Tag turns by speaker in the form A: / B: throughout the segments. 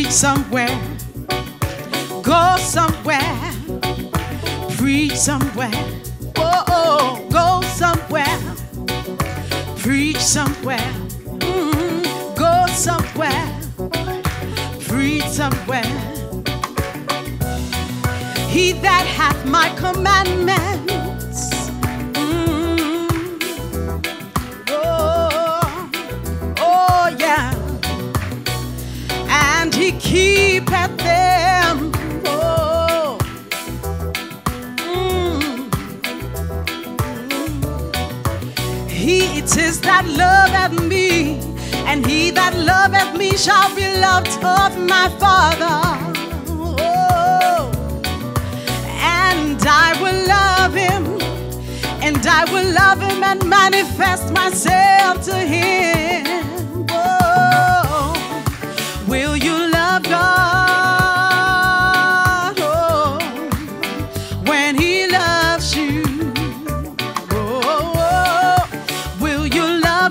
A: preach somewhere, go somewhere, preach somewhere, oh, go somewhere, preach somewhere, go somewhere, preach somewhere. He that hath my commandments, oh yeah, and he keepeth them, He it is that loveth me, and he that loveth me shall be loved of my Father. And I will love him, and I will love him and manifest myself to him. Oh, will you love God? Oh, when he loves you. Oh, will you love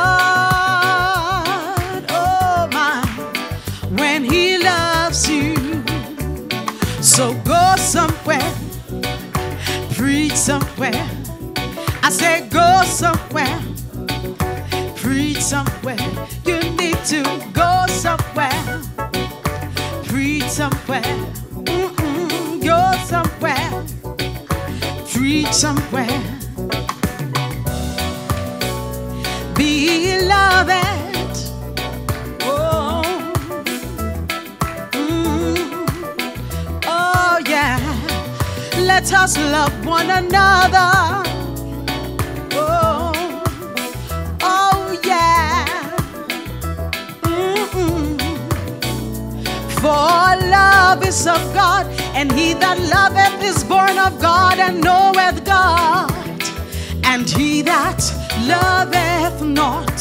A: God? Oh my, when he loves you. So go somewhere, preach somewhere. I say go somewhere, preach somewhere. You need to go somewhere, preach somewhere. Go somewhere, preach somewhere. Beloved, oh, oh yeah. Let us love one another. Oh, oh yeah. For love is of God, and he that loveth is born of God and knoweth God. And he that loveth not,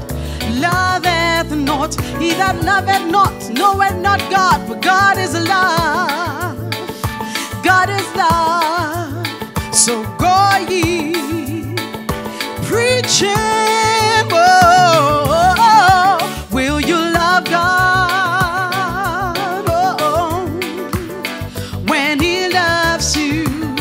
A: he that loveth not, knoweth not God, for God is love. God is love. So go ye preaching. Oh, will you love God? Oh, when he loves you.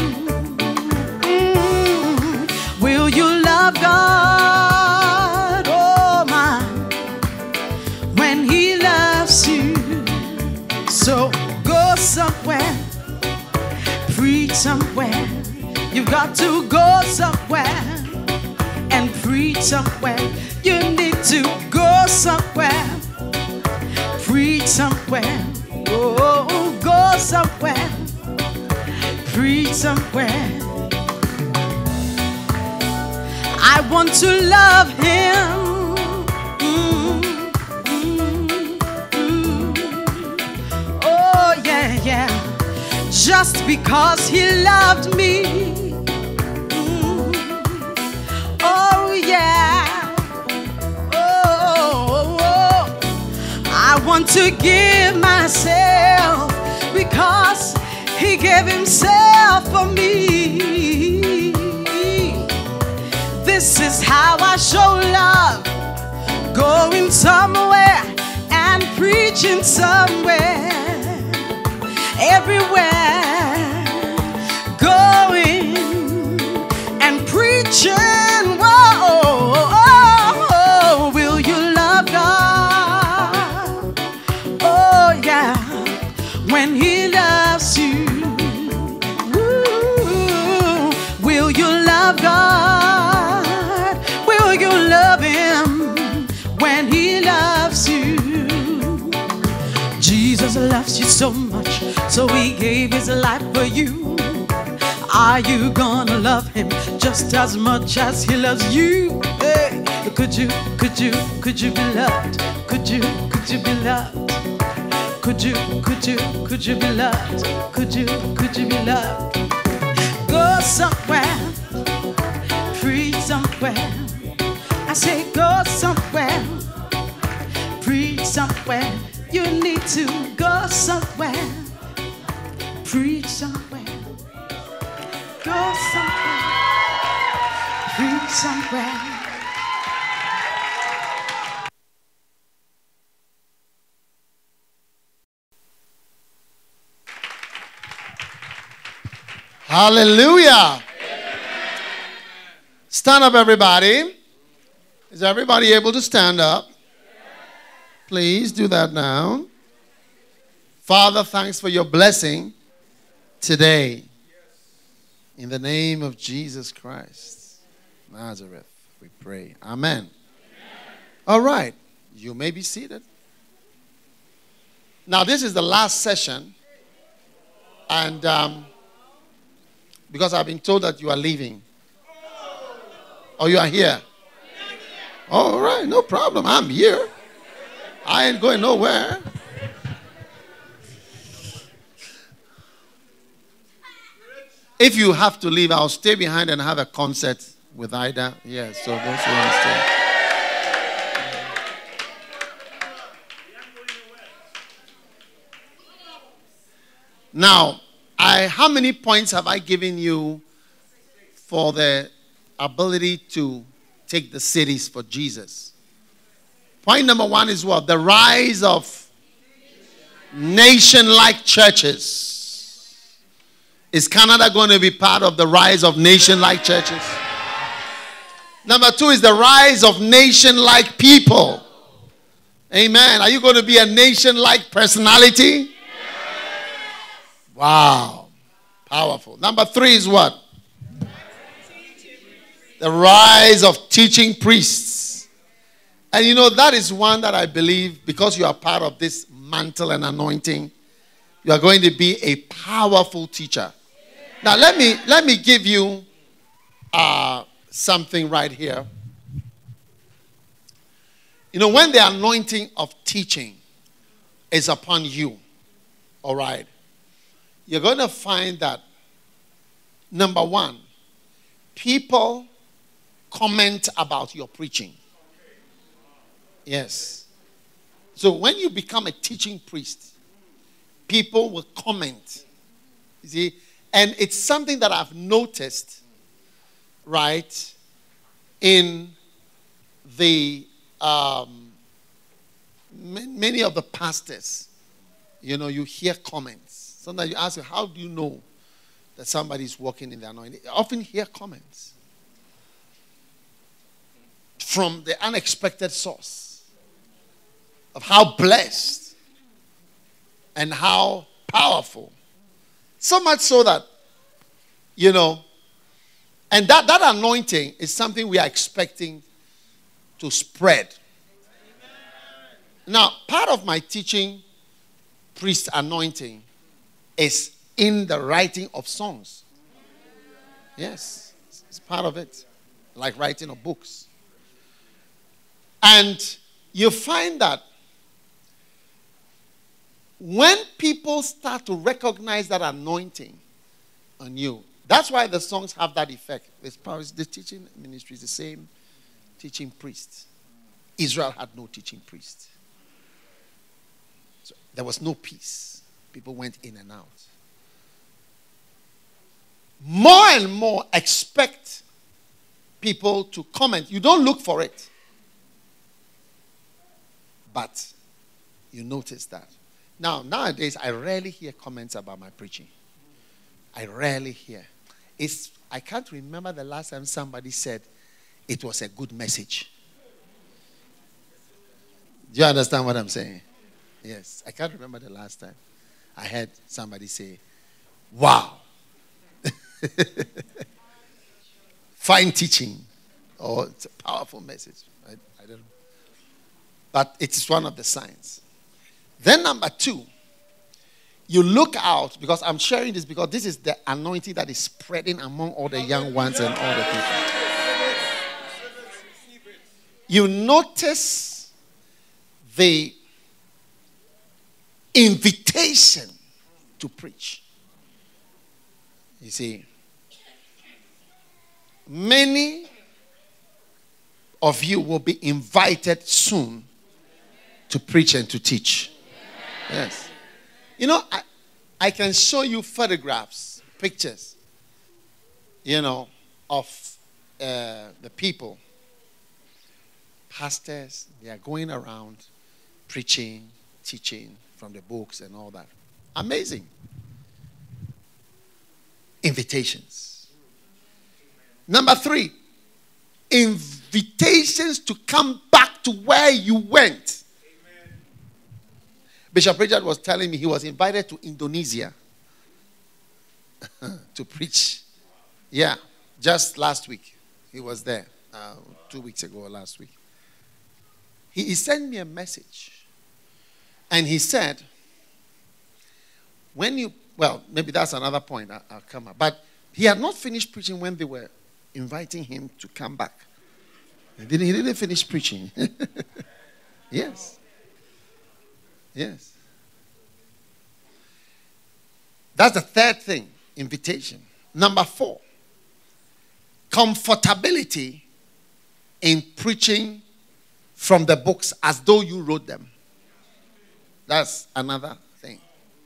A: Will you love God? Oh my, when he loves you. So go somewhere, preach somewhere. You've got to go somewhere and preach somewhere. You need to go somewhere, preach somewhere. Oh, go somewhere, preach somewhere. I want to love him. Oh yeah, yeah. Just because he loved me. Oh yeah. Oh, I want to give myself because he gave himself for me. This is how I show love. Going somewhere and preaching somewhere. Everywhere, going and preaching. Whoa, will you love God? Oh yeah, when he loves you. Ooh, will you love God? Will you love him when he loves you? Jesus loves you so much, so he gave his life for you. Are you gonna love him just as much as he loves you? Hey, could you be loved? Could you be loved? Could you be loved? Could you be loved? Go somewhere, preach somewhere. I say go somewhere, preach somewhere. You need to go somewhere, preach somewhere, go somewhere, preach somewhere.
B: Hallelujah. Stand up, everybody. Is everybody able to stand up? Please do that now. Father, thanks for your blessing today. In the name of Jesus Christ, Nazareth, we pray. Amen. All right. You may be seated. Now, this is the last session. And because I've been told that you are leaving. Or you are here. All right, no problem. I'm here. I ain't going nowhere. If you have to leave, I'll stay behind and have a concert with Ida. Yes, so those who want to stay. Now, how many points have I given you for the ability to take the cities for Jesus? Point number 1 is what? The rise of nation-like churches. Is Canada going to be part of the rise of nation-like churches? Number 2 is the rise of nation-like people. Amen. Are you going to be a nation-like personality? Wow. Powerful. Number 3 is what? The rise of teaching priests. And you know, that is one that I believe, because you are part of this mantle and anointing, you are going to be a powerful teacher. Now, let me give you something right here. You know, when the anointing of teaching is upon you, all right, you're going to find that, number 1, people comment about your preaching. Yes. So when you become a teaching priest, people will comment. You see? And it's something that I've noticed, right, in the many of the pastors. You know, you hear comments. Sometimes you ask, how do you know that somebody is walking in the anointing? You often hear comments from the unexpected source of how blessed and how powerful. So much so that, you know, and that anointing is something we are expecting to spread. Now, part of my teaching priest anointing is in the writing of songs. Yes, it's part of it. Like writing of books. And you find that when people start to recognize that anointing on you, that's why the songs have that effect. The teaching ministry is the same teaching priest. Israel had no teaching priest. So there was no peace. People went in and out. More and more expect people to comment. You don't look for it. But you notice that. Now, nowadays, I rarely hear comments about my preaching. I rarely hear. I can't remember the last time somebody said it was a good message. Do you understand what I'm saying? Yes. I can't remember the last time I heard somebody say, wow. Fine teaching. Or it's a powerful message. I don't know. But it is one of the signs. Then number 2, you look out, because I'm sharing this because this is the anointing that is spreading among all the young ones and all the people. You notice the invitation to preach. You see, many of you will be invited soon to preach and to teach. Yes. You know, I can show you photographs, pictures, you know, of the people. Pastors, they are going around preaching, teaching from the books and all that. Amazing. Invitations. Number 3, invitations to come back to where you went. Amen. Bishop Richard was telling me he was invited to Indonesia to preach. Yeah, just last week. He was there 2 weeks ago or last week. He sent me a message. And he said, maybe that's another point I'll come up. But he had not finished preaching when they were inviting him to come back. He didn't finish preaching. Yes. Yes. That's the third thing, invitation. Number 4, comfortability in preaching from the books as though you wrote them. That's another thing.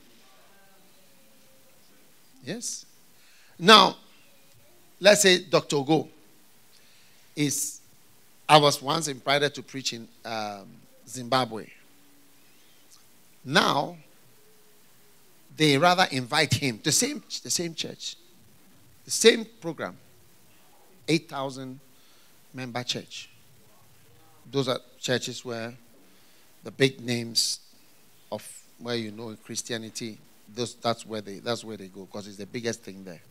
B: Yes. Now, let's say Dr. Ogo I was once invited to preach in Zimbabwe. Now, they rather invite him, the same church, the same program, 8,000 member church. Those are churches where the big names of where in Christianity, that's where they go because it's the biggest thing there.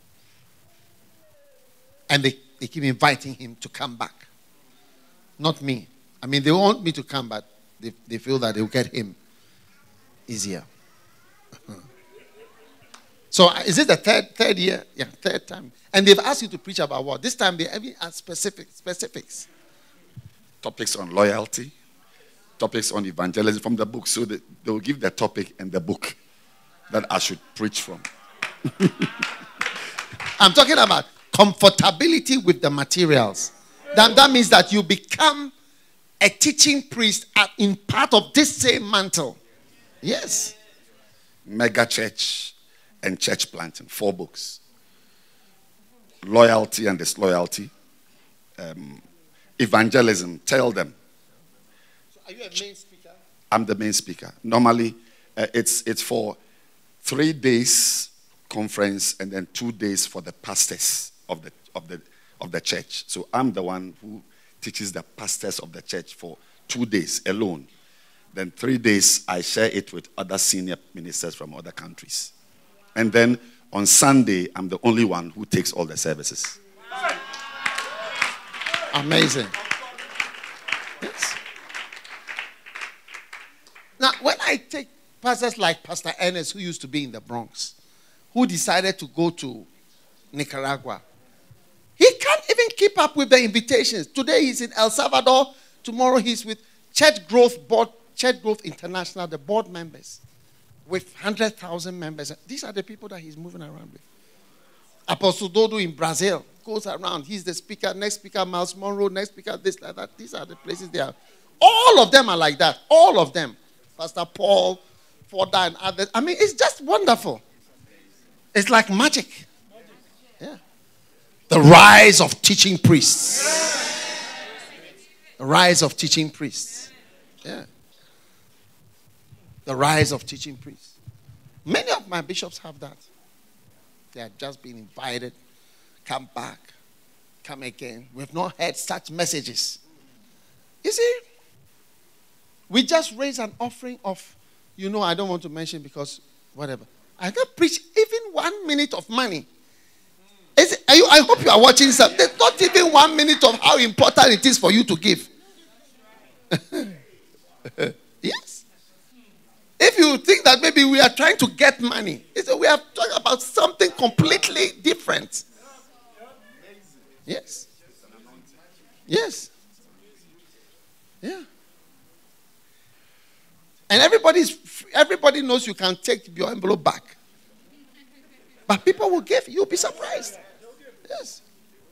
B: And they keep inviting him to come back. Not me. I mean, they want me to come, but they feel that they'll get him easier. So is it the third year? Yeah, third time. And they've asked you to preach about what? This time they even ask specifics.
C: Topics on loyalty, topics on evangelism from the book. So they will give the topic and the book that I should preach from.
B: I'm talking about comfortability with the materials. That means that you become a teaching priest in part of this same mantle. Yes.
C: Mega church and church planting, 4 books. Loyalty and disloyalty. Evangelism, tell them.
B: So are you a main speaker?
C: I'm the main speaker. Normally, it's for 3 days conference and then 2 days for the pastors of the church. So I'm the one who teaches the pastors of the church for 2 days alone. Then 3 days I share it with other senior ministers from other countries. And then on Sunday, I'm the only one who takes all the services.
B: Amazing. Yes. Now, when I take pastors like Pastor Ernest, who used to be in the Bronx, who decided to go to Nicaragua, he can't even keep up with the invitations. Today he's in El Salvador. Tomorrow he's with Church Growth International, the board members, with 100,000 members. These are the people that he's moving around with. Apostle Dodo in Brazil goes around. He's the speaker. Next speaker, Miles Monroe. Next speaker, this, like that. These are the places they are. All of them are like that. All of them. Pastor Paul, Forda, and others. I mean, it's just wonderful. It's like magic. Yeah. The rise of teaching priests. The rise of teaching priests. Yeah. The rise of teaching priests. Many of my bishops have that. They have just been invited. Come back. Come again. We've not heard such messages. You see, we just raised an offering of, I don't want to mention because whatever. I don't preach even 1 minute of money. I hope you are watching something. There's not even 1 minute of how important it is for you to give. Yes. If you think that maybe we are trying to get money, we are talking about something completely different. Yes. Yes. Yeah. And everybody knows you can take your envelope back. But people will give. You'll be surprised. Yes.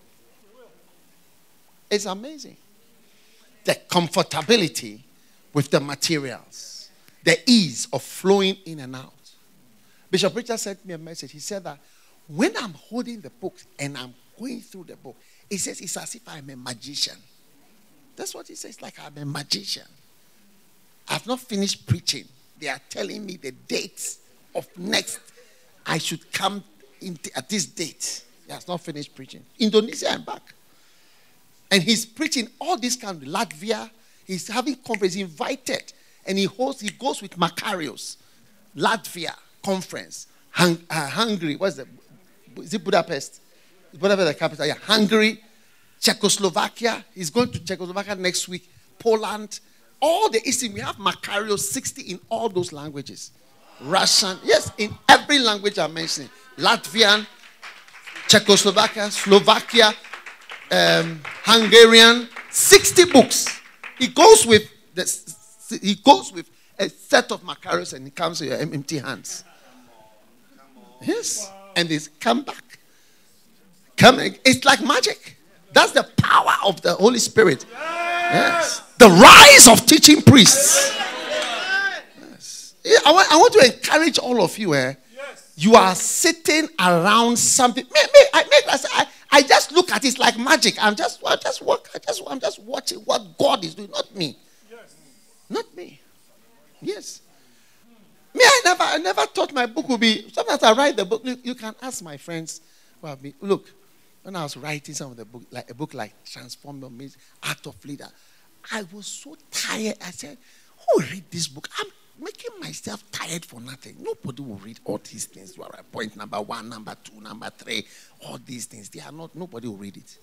B: It's amazing. The comfortability with the materials. The ease of flowing in and out. Bishop Richard sent me a message. He said that when I'm holding the book and I'm going through the book, he says it's as if I'm a magician. That's what he says, like I'm a magician. I've not finished preaching. They are telling me the dates of next. I should come at this date. He has not finished preaching. Indonesia and back. And he's preaching all these countries. Latvia. He's having conference. He's invited. And he goes with Makarios. Latvia conference. Hungary. Is it Budapest? Whatever the capital. Yeah. Hungary. Czechoslovakia. He's going to Czechoslovakia next week. Poland. All the Eastern. We have Makarios 60 in all those languages. Russian. Yes, in every language I'm mentioning. Latvian. Czechoslovakia. Slovakia. Hungarian. 60 books. He goes with a set of Makarios and he comes with empty hands. Yes. And they come back. It's like magic. That's the power of the Holy Spirit. Yes. The rise of teaching priests. Yes. I want to encourage all of you. You are sitting around something. I just look at it like magic. I'm just watching what God is doing, not me. Not me. Yes. Me, I never thought my book would be. Sometimes I write the book. You can ask my friends. Look, when I was writing some of the book, like a book like Transform Your Ministry, Art of Leader, I was so tired. I said, "Who will read this book? I'm making myself tired for nothing. Nobody will read all these things. You are at point number 1, number 2, number 3. All these things. They are not. Nobody will read it.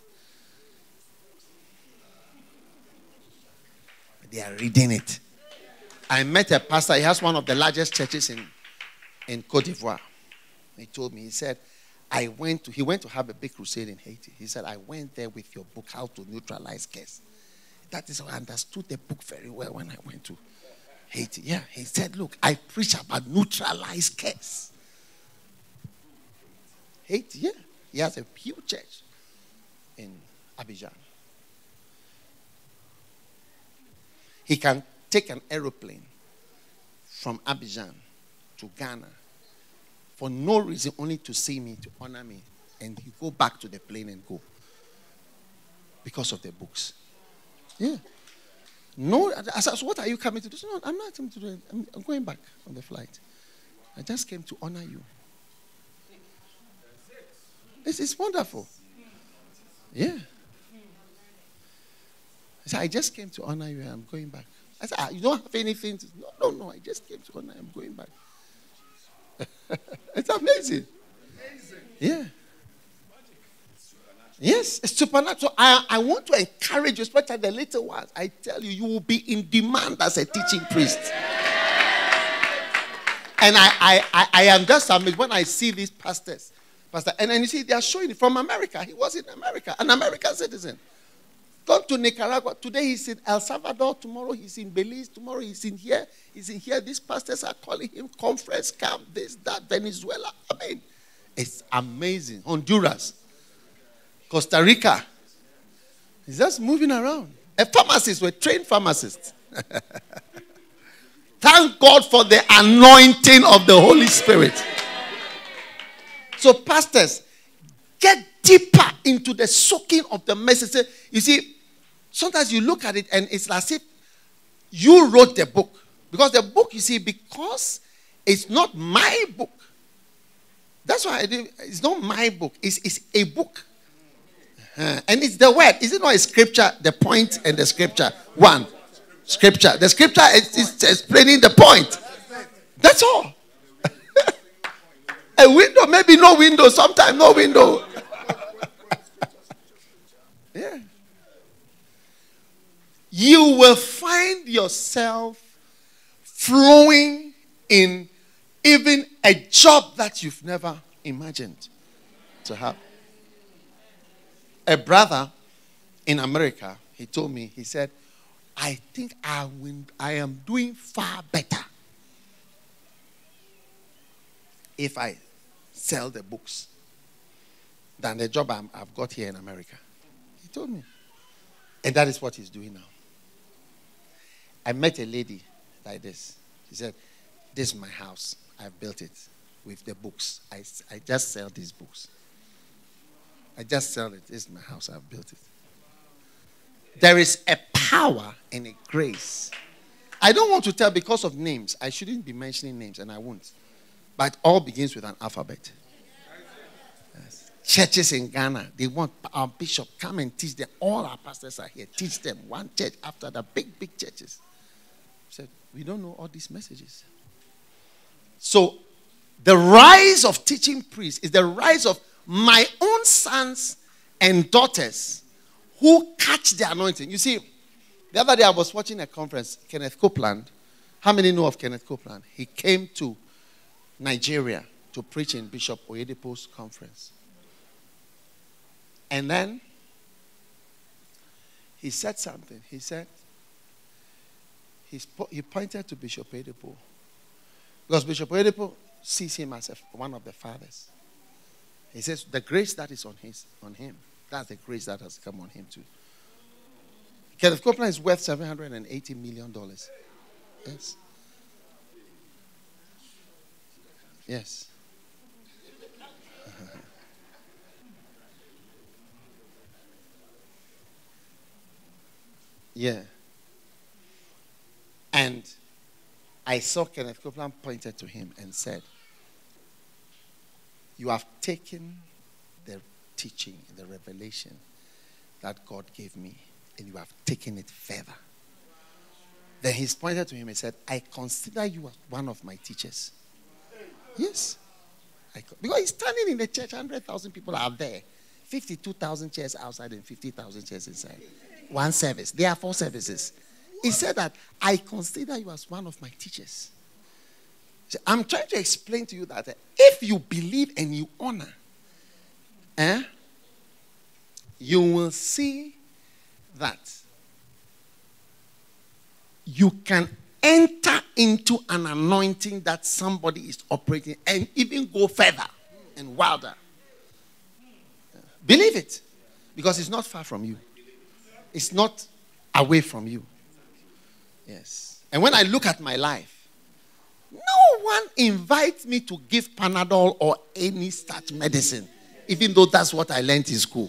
B: They are reading it." I met a pastor. He has one of the largest churches in Cote d'Ivoire. He told me, he said, he went to have a big crusade in Haiti. He said, I went there with your book, How to Neutralize Curse. That is how I understood the book very well when I went to Haiti. Yeah, he said, look, I preach about neutralize curse. Haiti, yeah. He has a huge church in Abidjan. He can take an aeroplane from Abidjan to Ghana for no reason, only to see me, to honor me, and he go back to the plane and go because of the books. Yeah. No, I said, so what are you coming to do? No, I'm not coming to do it. I'm going back on the flight. I just came to honor you. This is wonderful. Yeah. I said, I just came to honor you and I'm going back. I said, you don't have anything to... No, I just came to honor you. I'm going back. It's amazing. Yeah. Yes, it's supernatural. I want to encourage you, especially the little ones. I tell you, you will be in demand as a teaching priest. And I am just amazed when I see these pastors. And then you see, they are showing it from America. He was in America, an American citizen. Gone to Nicaragua. Today he's in El Salvador. Tomorrow he's in Belize. Tomorrow he's in here. He's in here. These pastors are calling him conference camp, this, that, Venezuela. I mean, it's amazing. Honduras. Costa Rica. He's just moving around. A pharmacist, we're trained pharmacists. Thank God for the anointing of the Holy Spirit. So pastors, get deeper into the soaking of the message. You see, sometimes you look at it and it's as if you wrote the book. Because the book, you see, because it's not my book. That's why it's not my book. It's a book. And it's the word. Is it not a scripture? The point and the scripture. One. Scripture. The scripture is explaining the point. That's all. A window, maybe no window. Sometimes no window. Yeah. You will find yourself flowing in even a job that you've never imagined to have. A brother in America, he told me, he said, I think I am doing far better if I sell the books than the job I've got here in America. He told me. And that is what he's doing now. I met a lady like this. She said, this is my house. I've built it with the books. I just sell these books. I just sell it. This is my house. I've built it. There is a power and a grace. I don't want to tell because of names. I shouldn't be mentioning names, and I won't. But it all begins with an alphabet. Churches in Ghana, they want our bishop come and teach them. All our pastors are here. Teach them one church after the big churches. I said, we don't know all these messages. So the rise of teaching priests is the rise of my own sons and daughters who catch the anointing. You see, the other day I was watching a conference, Kenneth Copeland. How many know of Kenneth Copeland? He came to Nigeria to preach in Bishop Oyedepo's conference. And then he said something. He said, he pointed to Bishop Oyedepo. Because Bishop Oyedepo sees him as one of the fathers. He says, the grace that is on him, that's the grace that has come on him too. Kenneth Copeland is worth $780 million. Yes. Yes. Yeah. And I saw Kenneth Copeland pointed to him and said, you have taken the teaching, the revelation that God gave me, and you have taken it further. Then he pointed to him and said, I consider you as one of my teachers. Yes. Because he's standing in the church, 100,000 people are there. 52,000 chairs outside and 50,000 chairs inside. One service. There are 4 services. He said that, I consider you as one of my teachers. So I'm trying to explain to you that if you believe and you honor, you will see that you can enter into an anointing that somebody is operating and even go further and wilder. Believe it. Because it's not far from you. It's not away from you. Yes. And when I look at my life, no one invites me to give Panadol or any such medicine, even though that's what I learned in school.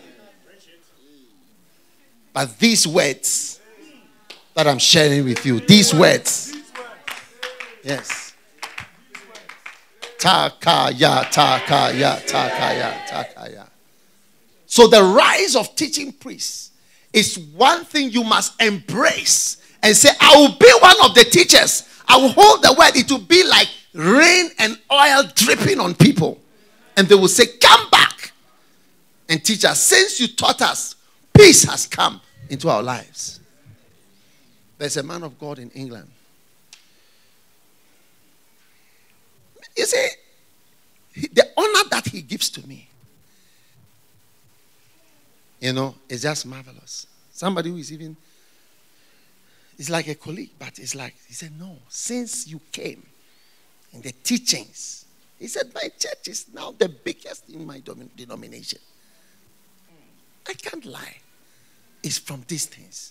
B: But these words that I'm sharing with you, these words, yes. Takaya, takaya, takaya, takaya. So the rise of teaching priests is one thing you must embrace and say, I will be one of the teachers. I will hold the word. It will be like rain and oil dripping on people. And they will say, come back and teach us. Since you taught us, peace has come into our lives. There's a man of God in England. You see, the honor that he gives to me, is just marvelous. Somebody who is even, it's like a colleague, but it's like, he said, no, since you came in the teachings, he said, my church is now the biggest in my denomination. I can't lie. It's from these things.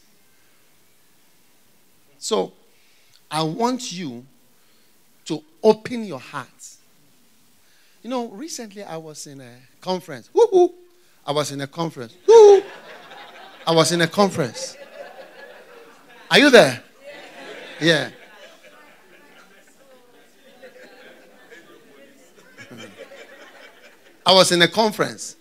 B: So, I want you to open your hearts. Recently I was in a conference. Woo-hoo! I was in a conference. Woo-hoo! I was in a conference. Are you there? Yeah. I was in a conference.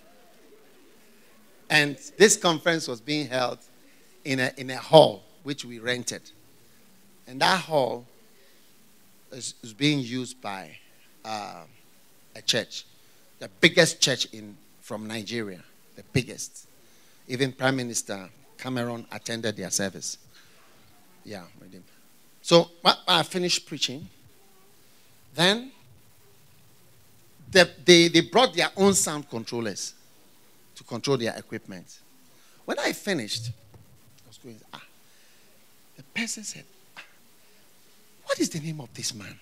B: And this conference was being held in a hall which we rented. And that hall is being used by a church. The biggest church from Nigeria. The biggest. Even Prime Minister Cameron attended their service. Yeah, with him. So when I finished preaching, then they brought their own sound controllers to control their equipment. When I finished, I was going, the person said, what is the name of this man?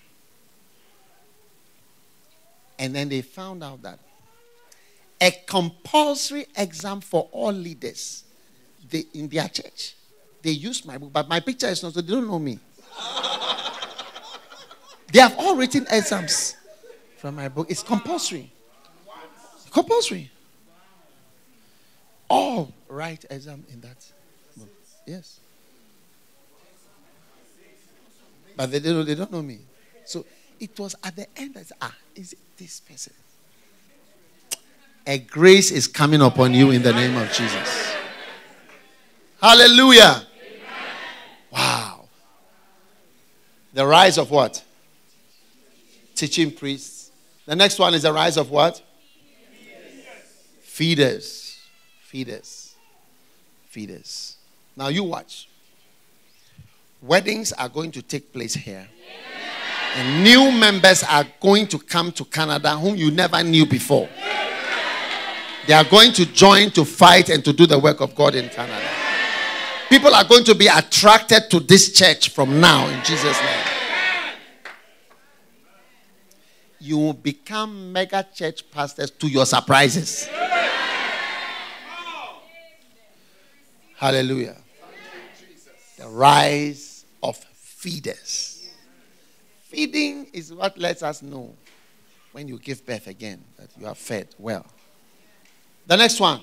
B: And then they found out that a compulsory exam for all leaders in their church. They used my book, but my picture is not, so they don't know me. They have all written exams from my book. It's compulsory. Compulsory. All write exam in that book. Yes. But they don't know me. So it was at the end I said, is it this person? A grace is coming upon you in the name of Jesus. Hallelujah. Wow. The rise of what? Teaching priests. The next one is the rise of what? Feeders. Feeders. Feeders. Now you watch. Weddings are going to take place here. And new members are going to come to Canada whom you never knew before. They are going to join to fight and to do the work of God in Canada. People are going to be attracted to this church from now in Jesus' name. You will become mega church pastors to your surprises. Hallelujah. The rise of feeders. Feeding is what lets us know when you give birth again that you are fed well. The next one.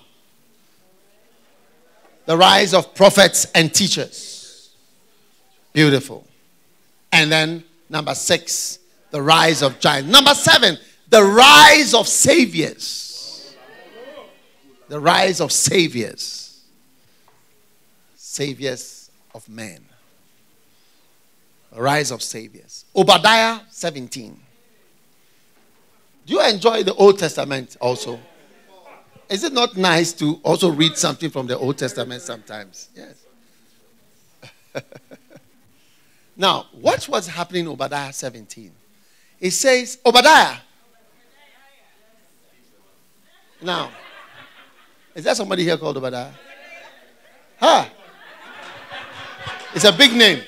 B: The rise of prophets and teachers. Beautiful. And then number 6, the rise of giants. Number 7, the rise of saviors. The rise of saviors. Saviors of men. The rise of saviors. Obadiah 17. Do you enjoy the Old Testament also? Is it not nice to also read something from the Old Testament sometimes? Yes. Now, watch what's happening in Obadiah 17. It says, Obadiah. Now, is there somebody here called Obadiah? Huh? It's a big name.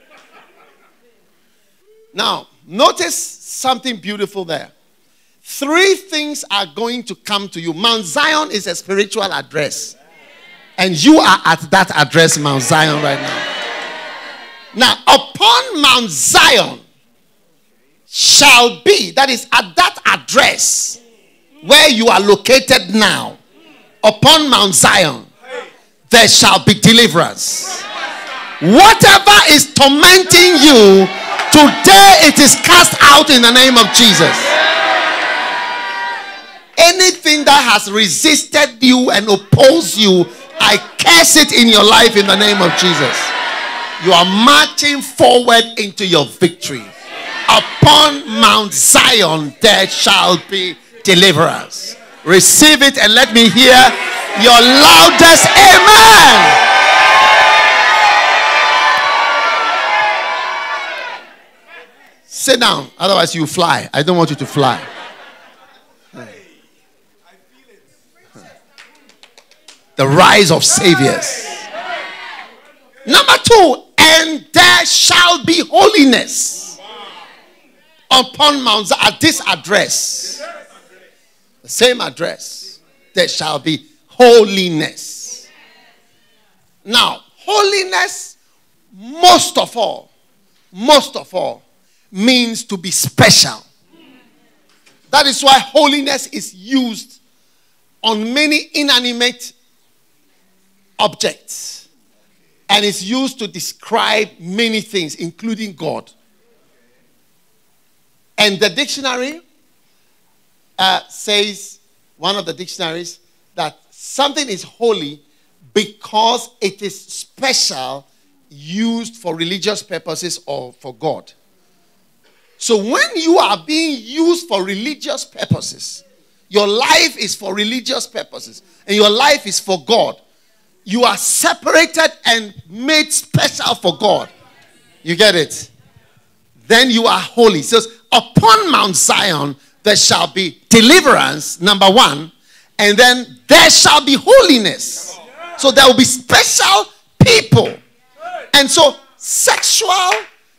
B: Now, notice something beautiful there. 3 things are going to come to you. Mount Zion is a spiritual address. And you are at that address, Mount Zion, right now. Now, upon Mount Zion shall be, that is at that address where you are located now, upon Mount Zion, there shall be deliverance. Whatever is tormenting you, today it is cast out in the name of Jesus. Anything that has resisted you and opposed you, I curse it in your life in the name of Jesus. You are marching forward into your victory. Upon Mount Zion there shall be deliverance. Receive it and let me hear your loudest amen. Sit down, otherwise you fly. I don't want you to fly. The rise of saviors. Number 2, and there shall be holiness upon Mount Zion. At this address, the same address, there shall be holiness. Now, holiness, most of all, means to be special. That is why holiness is used on many inanimate objects, and is used to describe many things, including God. And the dictionary says, one of the dictionaries, that something is holy because it is special, used for religious purposes or for God. So when you are being used for religious purposes, your life is for religious purposes, and your life is for God, you are separated and made special for God. You get it? Then you are holy. So upon Mount Zion there shall be deliverance, number 1, and then there shall be holiness. So there will be special people. And so sexual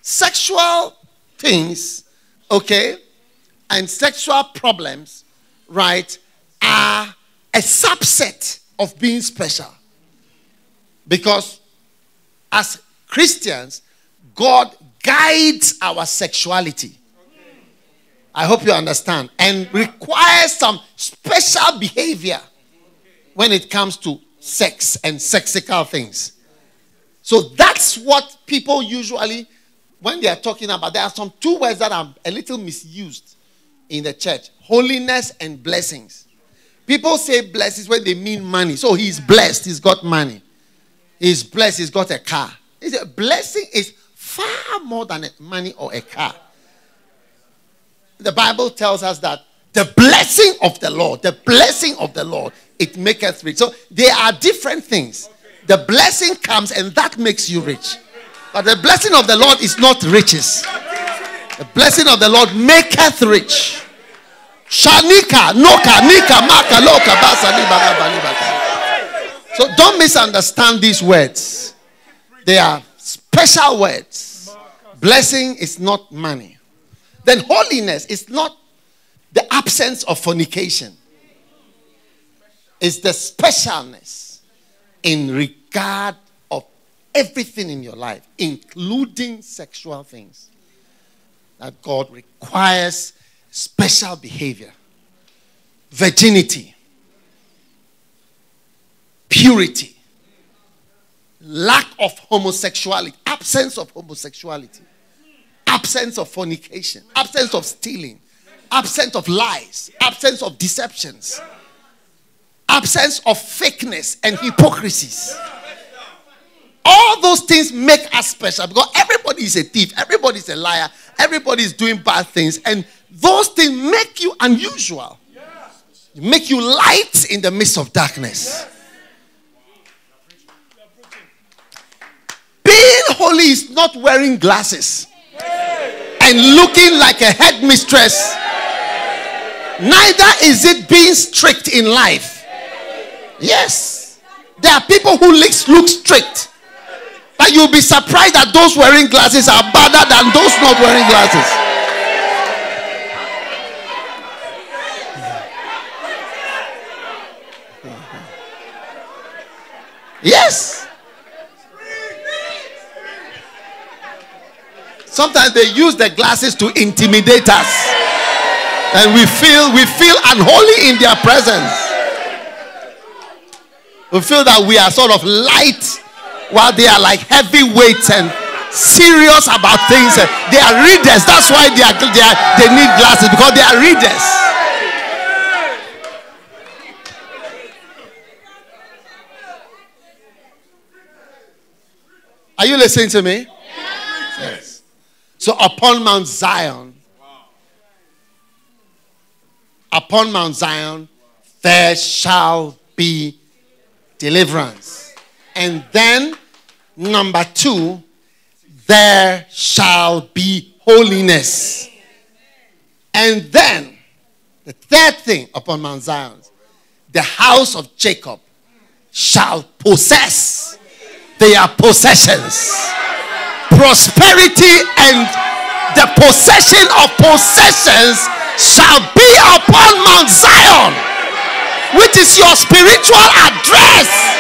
B: things, okay, and sexual problems, right, are a subset of being special. Because as Christians, God guides our sexuality. I hope you understand. And requires some special behavior when it comes to sex and sexical things. So that's what people usually, when they are talking about, there are some 2 words that are a little misused in the church. Holiness and blessings. People say blessed is when they mean money. So he's blessed, he's got money. He's blessed, he's got a car. A blessing is far more than money or a car. The Bible tells us that the blessing of the Lord, it maketh rich. So there are different things. The blessing comes and that makes you rich. But the blessing of the Lord is not riches. The blessing of the Lord maketh rich. Shanika, Noka, Nika, Maka, Loka, Basa, Libaka. So don't misunderstand these words. They are special words. Blessing is not money. Then holiness is not the absence of fornication. It's the specialness in regard of everything in your life, including sexual things, that God requires special behavior, virginity, purity, lack of homosexuality, absence of homosexuality, absence of fornication, absence of stealing, absence of lies, absence of deceptions, absence of fakeness and hypocrisies. All those things make us special because everybody is a thief, everybody is a liar, everybody is doing bad things, and those things make you unusual. Make you light in the midst of darkness. Being holy is not wearing glasses and looking like a headmistress. Neither is it being strict in life. Yes. There are people who look strict. But you'll be surprised that those wearing glasses are better than those not wearing glasses. Yes. Sometimes they use the glasses to intimidate us. And we feel unholy in their presence. We feel that we are sort of light while they are like heavyweights and serious about things. They are readers. That's why they need glasses, because they are readers. Are you listening to me? Yes. So upon Mount Zion, there shall be deliverance. And then, number 2, there shall be holiness. And then, the third thing upon Mount Zion, the house of Jacob shall possess their possessions. Prosperity and the possession of possessions shall be upon Mount Zion, which is your spiritual address.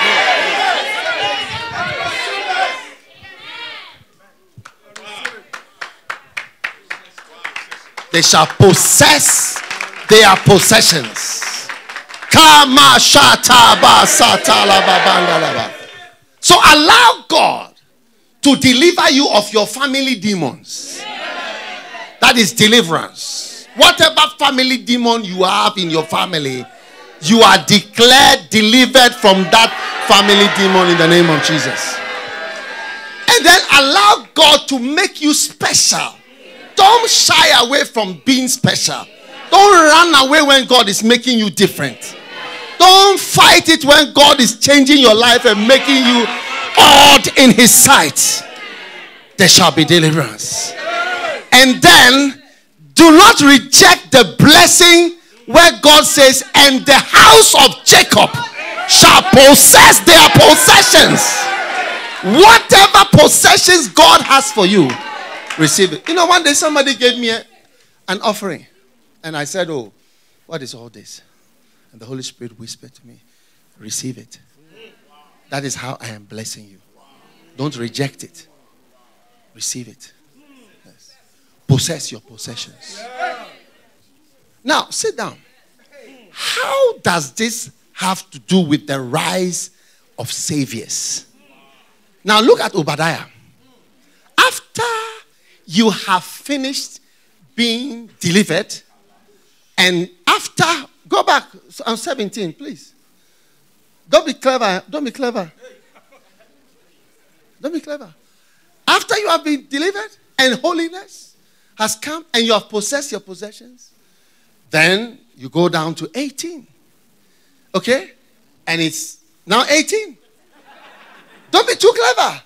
B: They shall possess their possessions. So allow God to deliver you of your family demons. That is deliverance. Whatever family demon you have in your family, you are declared delivered from that family demon in the name of Jesus. And then allow God to make you special. Don't shy away from being special. Don't run away when God is making you different. Don't fight it when God is changing your life and making you odd in His sight. There shall be deliverance. And then, do not reject the blessing where God says, and the house of Jacob shall possess their possessions. Whatever possessions God has for you, receive it. You know, one day somebody gave me an offering. And I said, oh, what is all this? And the Holy Spirit whispered to me, receive it. That is how I am blessing you. Don't reject it. Receive it. Yes. Possess your possessions. Now, sit down. How does this have to do with the rise of saviors? Now, look at Obadiah. After you have finished being delivered, and after Go back. I'm 17, please. Don't be clever. Don't be clever. Don't be clever. After you have been delivered and holiness has come and you have possessed your possessions, then you go down to 18. Okay? And it's now 18. Don't be too clever.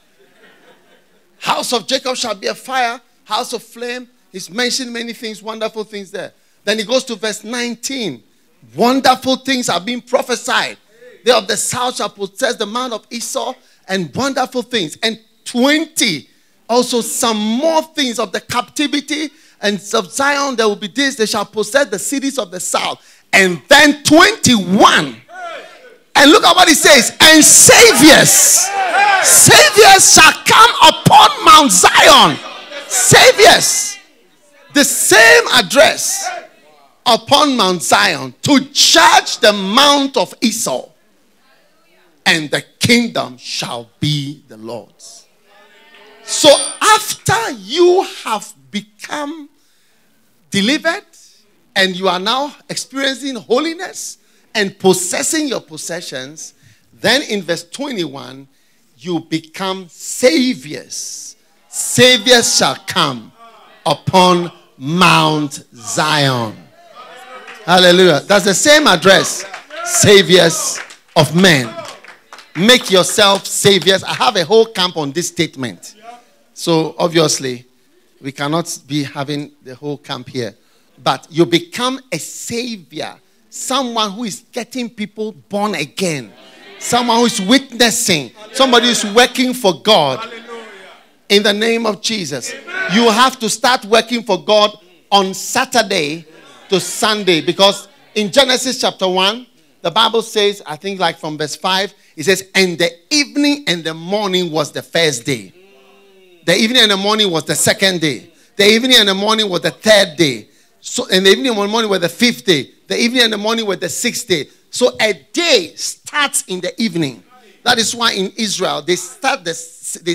B: House of Jacob shall be a fire, house of flame. He's mentioned many things, wonderful things there. Then he goes to verse 19. Wonderful things are being prophesied. They of the south shall possess the mount of Esau, and wonderful things. And 20, also some more things of the captivity and of Zion. There will be this, they shall possess the cities of the south. And then 21. And look at what he says. And saviors shall come upon Mount Zion. Saviors. The same address upon Mount Zion to judge the mount of Esau. And the kingdom shall be the Lord's. So after you have become delivered and you are now experiencing holiness and possessing your possessions, then in verse 21, you become saviors. Saviors shall come upon Mount Zion. Hallelujah. That's the same address. Saviors of men. Make yourself saviors. I have a whole camp on this statement. So obviously, we cannot be having the whole camp here. But you become a savior. Someone who is getting people born again. Someone who is witnessing. Somebody who is working for God. In the name of Jesus. You have to start working for God on Saturday to Sunday. Because in Genesis chapter 1, the Bible says, I think like from verse 5, it says, and the evening and the morning was the first day. The evening and the morning was the second day. The evening and the morning was the third day. So, and the evening and the morning was the fifth day. The evening and the morning was the sixth day. So a day starts in the evening. That is why in Israel, they start the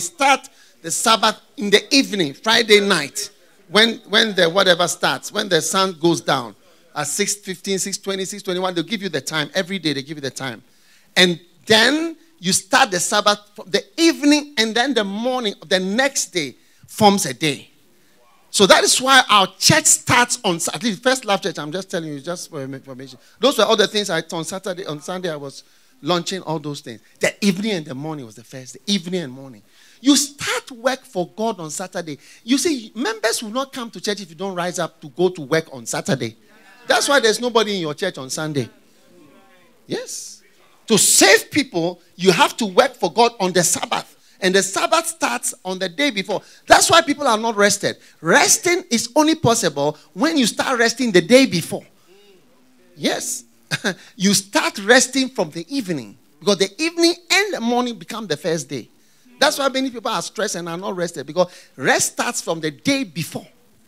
B: Sabbath in the evening, Friday night, when the whatever starts, when the sun goes down at 6:15, 6:20, 6:21, they'll give you the time. Every day they give you the time. And then you start the Sabbath from the evening, and then the morning of the next day forms a day. So that is why our church starts on, at least First Love Church, I'm just telling you, just for information. Those were all the things I on Saturday, on Sunday I was launching all those things. The evening and the morning was the first day. Evening and morning. You start work for God on Saturday. You see, members will not come to church if you don't rise up to go to work on Saturday. That's why there's nobody in your church on Sunday. Yes. To save people, you have to work for God on the Sabbath. And the Sabbath starts on the day before. That's why people are not rested. Resting is only possible when you start resting the day before. Yes. You start resting from the evening. Because the evening and the morning become the first day. That's why many people are stressed and are not rested. Because rest starts from the day before.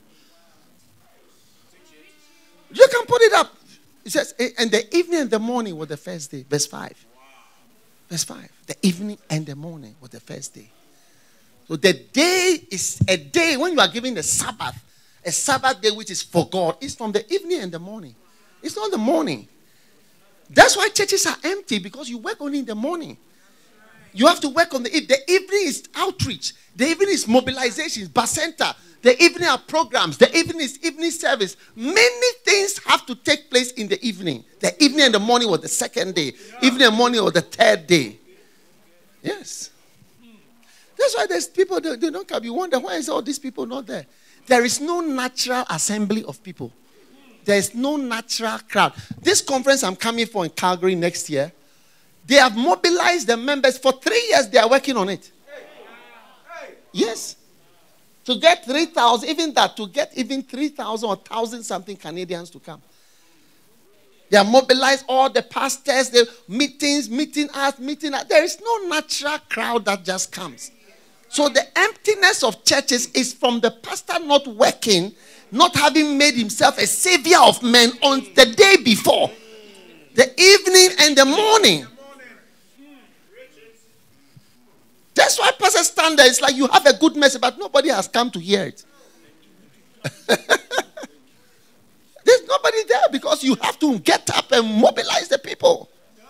B: You can put it up. It says, and the evening and the morning was the first day. Verse 5. Verse 5. The evening and the morning was the first day. So the day is a day when you are giving the Sabbath. A Sabbath day which is for God. It's from the evening and the morning. It's not the morning. That's why churches are empty, because you work only in the morning. You have to work on the evening. The evening is outreach. The evening is mobilization, bacenta. The evening are programs. The evening is evening service. Many things have to take place in the evening. The evening and the morning was the second day. Evening and morning was the third day. Yes. That's why there's people, they don't come. You wonder, why is all these people not there? There is no natural assembly of people. There is no natural crowd. This conference I'm coming for in Calgary next year, they have mobilized the members. For 3 years, they are working on it. Yes. To get 3,000, even that, to get even 3,000 or 1,000 something Canadians to come. They have mobilized all the pastors, the meeting us. There is no natural crowd that just comes. So the emptiness of churches is from the pastor not working, not having made himself a savior of men on the day before. The evening and the morning. That's why pastor stand there. It's like you have a good message, but nobody has come to hear it. nobody there because you have to get up and mobilize the people.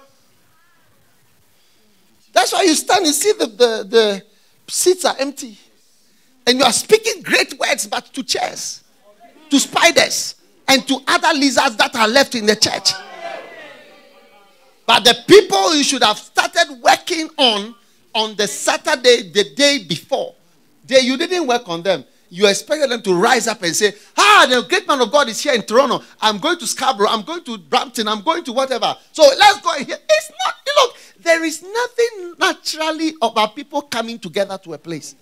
B: That's why you stand and see the seats are empty. And you are speaking great words, but to chairs, to spiders, and to other lizards that are left in the church. But the people you should have started working on the Saturday, the day before, you didn't work on them. You expected them to rise up and say, the great man of God is here in Toronto. I'm going to Scarborough. I'm going to Brampton. I'm going to whatever. So let's go here. It's not, look, there is nothing naturally about people coming together to a place.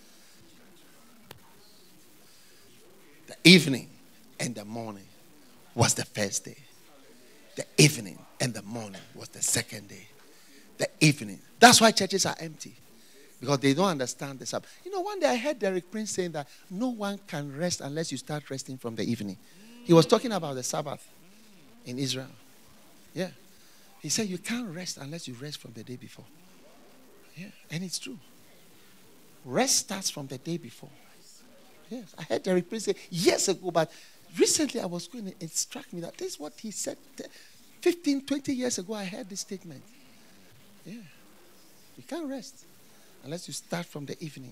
B: The evening and the morning was the first day. The evening and the morning was the second day. The evening. That's why churches are empty. Because they don't understand the Sabbath. One day I heard Derek Prince saying that no one can rest unless you start resting from the evening. He was talking about the Sabbath in Israel. Yeah. He said you can't rest unless you rest from the day before. Yeah. And it's true. Rest starts from the day before. Yes. I heard Derek Prince say years ago, but recently I was going to, it struck me that this is what he said 15, 20 years ago. I heard this statement. Yeah. You can't rest unless you start from the evening.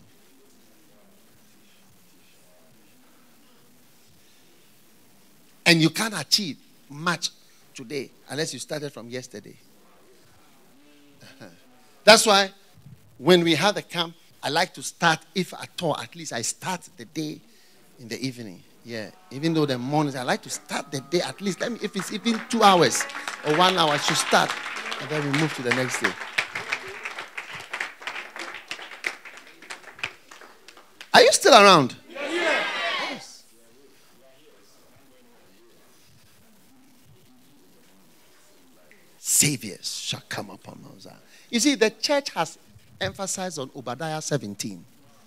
B: And you can't achieve much today unless you started from yesterday. That's why when we have the camp, I like to start, if at all, at least I start the day in the evening. Yeah, even though the mornings, I like to start the day at least. If it's even 2 hours or 1 hour, I should start. And then we move to the next day. Are you still around? Yes. Saviors shall come upon us. You see, the church has emphasized on Obadiah 17.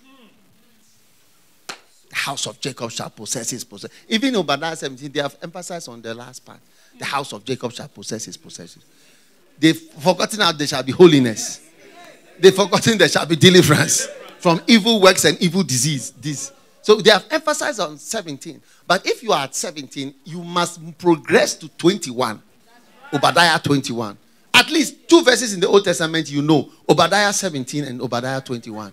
B: The house of Jacob shall possess his possession. Even Obadiah 17, they have emphasized on the last part. The house of Jacob shall possess his possession. They've forgotten how there shall be holiness. They've forgotten there shall be deliverance from evil works and evil disease. So they have emphasized on 17. But if you are at 17, you must progress to 21. Obadiah 21. At least 2 verses in the Old Testament you know. Obadiah 17 and Obadiah 21.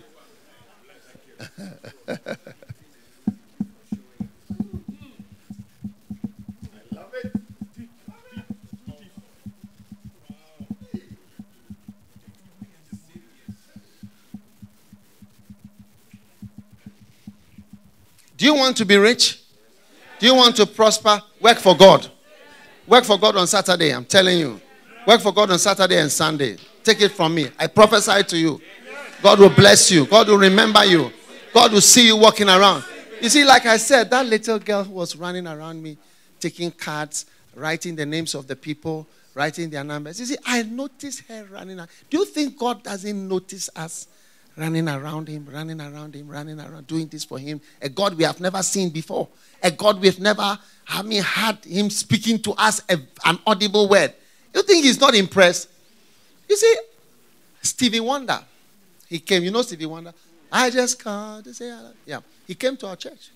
B: Do you want to be rich? Do you want to prosper? Work for God. Work for God on Saturday, I'm telling you. Work for God on Saturday and Sunday. Take it from me. I prophesy to you. God will bless you. God will remember you. God will see you walking around. You see, like I said, that little girl who was running around me, taking cards, writing the names of the people, writing their numbers. You see, I noticed her running around. Do you think God doesn't notice us? Running around him, doing this for him. A God we have never seen before. A God we have never had him speaking to us an audible word. You think he's not impressed? You see, Stevie Wonder, he came. You know Stevie Wonder? I just can't say hello. Yeah, he came to our church.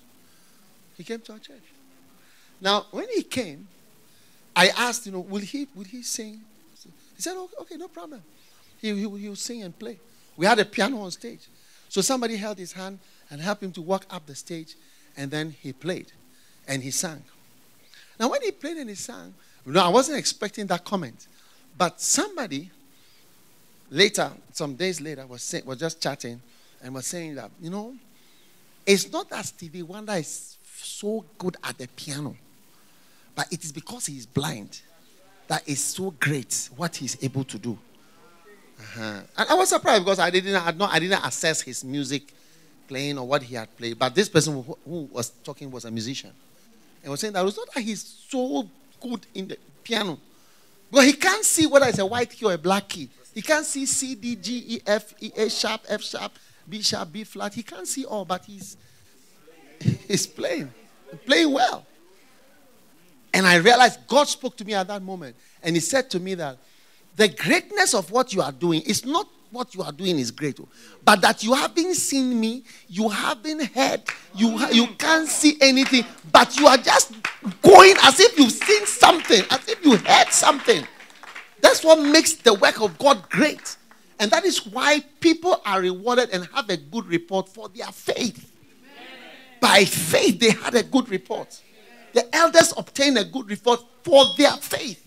B: Now, when he came, I asked, will he sing? He said, okay, no problem. He will sing and play. We had a piano on stage. So somebody held his hand and helped him to walk up the stage. And then he played. And he sang. Now when he played and he sang, I wasn't expecting that comment. But somebody later, some days later, was just chatting and was saying that, it's not that Stevie Wonder is so good at the piano. But it is because he is blind that is so great what he's able to do. And I was surprised because I didn't assess his music playing or what he had played. But this person who was talking was a musician. And was saying that it was not that he's so good in the piano. But he can't see whether it's a white key or a black key. He can't see C, D, G, E, F, E, A sharp, F sharp, B flat. He can't see all, but he's playing well. And I realized God spoke to me at that moment. And he said to me that the greatness of what you are doing is not what you are doing is great. But that you haven't seen me, you haven't heard, you can't see anything, but you are just going as if you've seen something, as if you heard something. That's what makes the work of God great. And that is why people are rewarded and have a good report for their faith. By faith, they had a good report. The elders obtained a good report for their faith.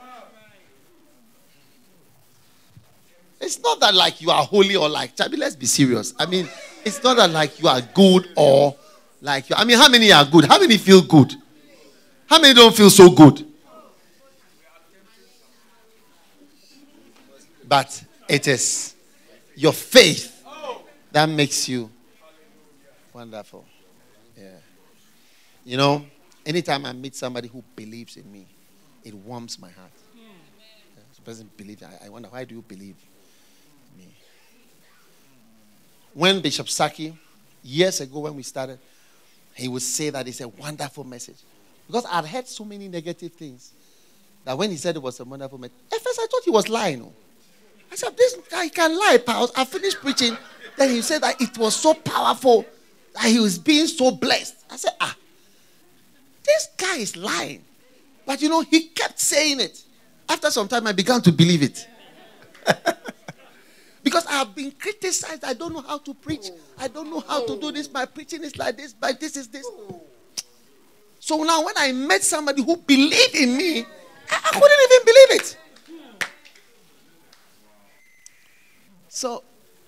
B: It's not that like you are holy or like, I mean, let's be serious. I mean, it's not that like you are good or like you. I mean, how many are good? How many feel good? How many don't feel so good? But it is your faith that makes you wonderful. Yeah. You know, anytime I meet somebody who believes in me, it warms my heart. This person believes. I wonder, why do you believe in me? When Bishop Saki, years ago when we started, he would say that it's a wonderful message. Because I'd heard so many negative things that when he said it was a wonderful message, at first I thought he was lying. I said, this guy can lie, pal. I finished preaching. Then he said that it was so powerful that he was being so blessed. I said, this guy is lying. But you know, he kept saying it. After some time, I began to believe it. Because I have been criticized. I don't know how to preach. I don't know how to do this. My preaching is like this. My this is this. So now when I met somebody who believed in me, I couldn't even believe it. So,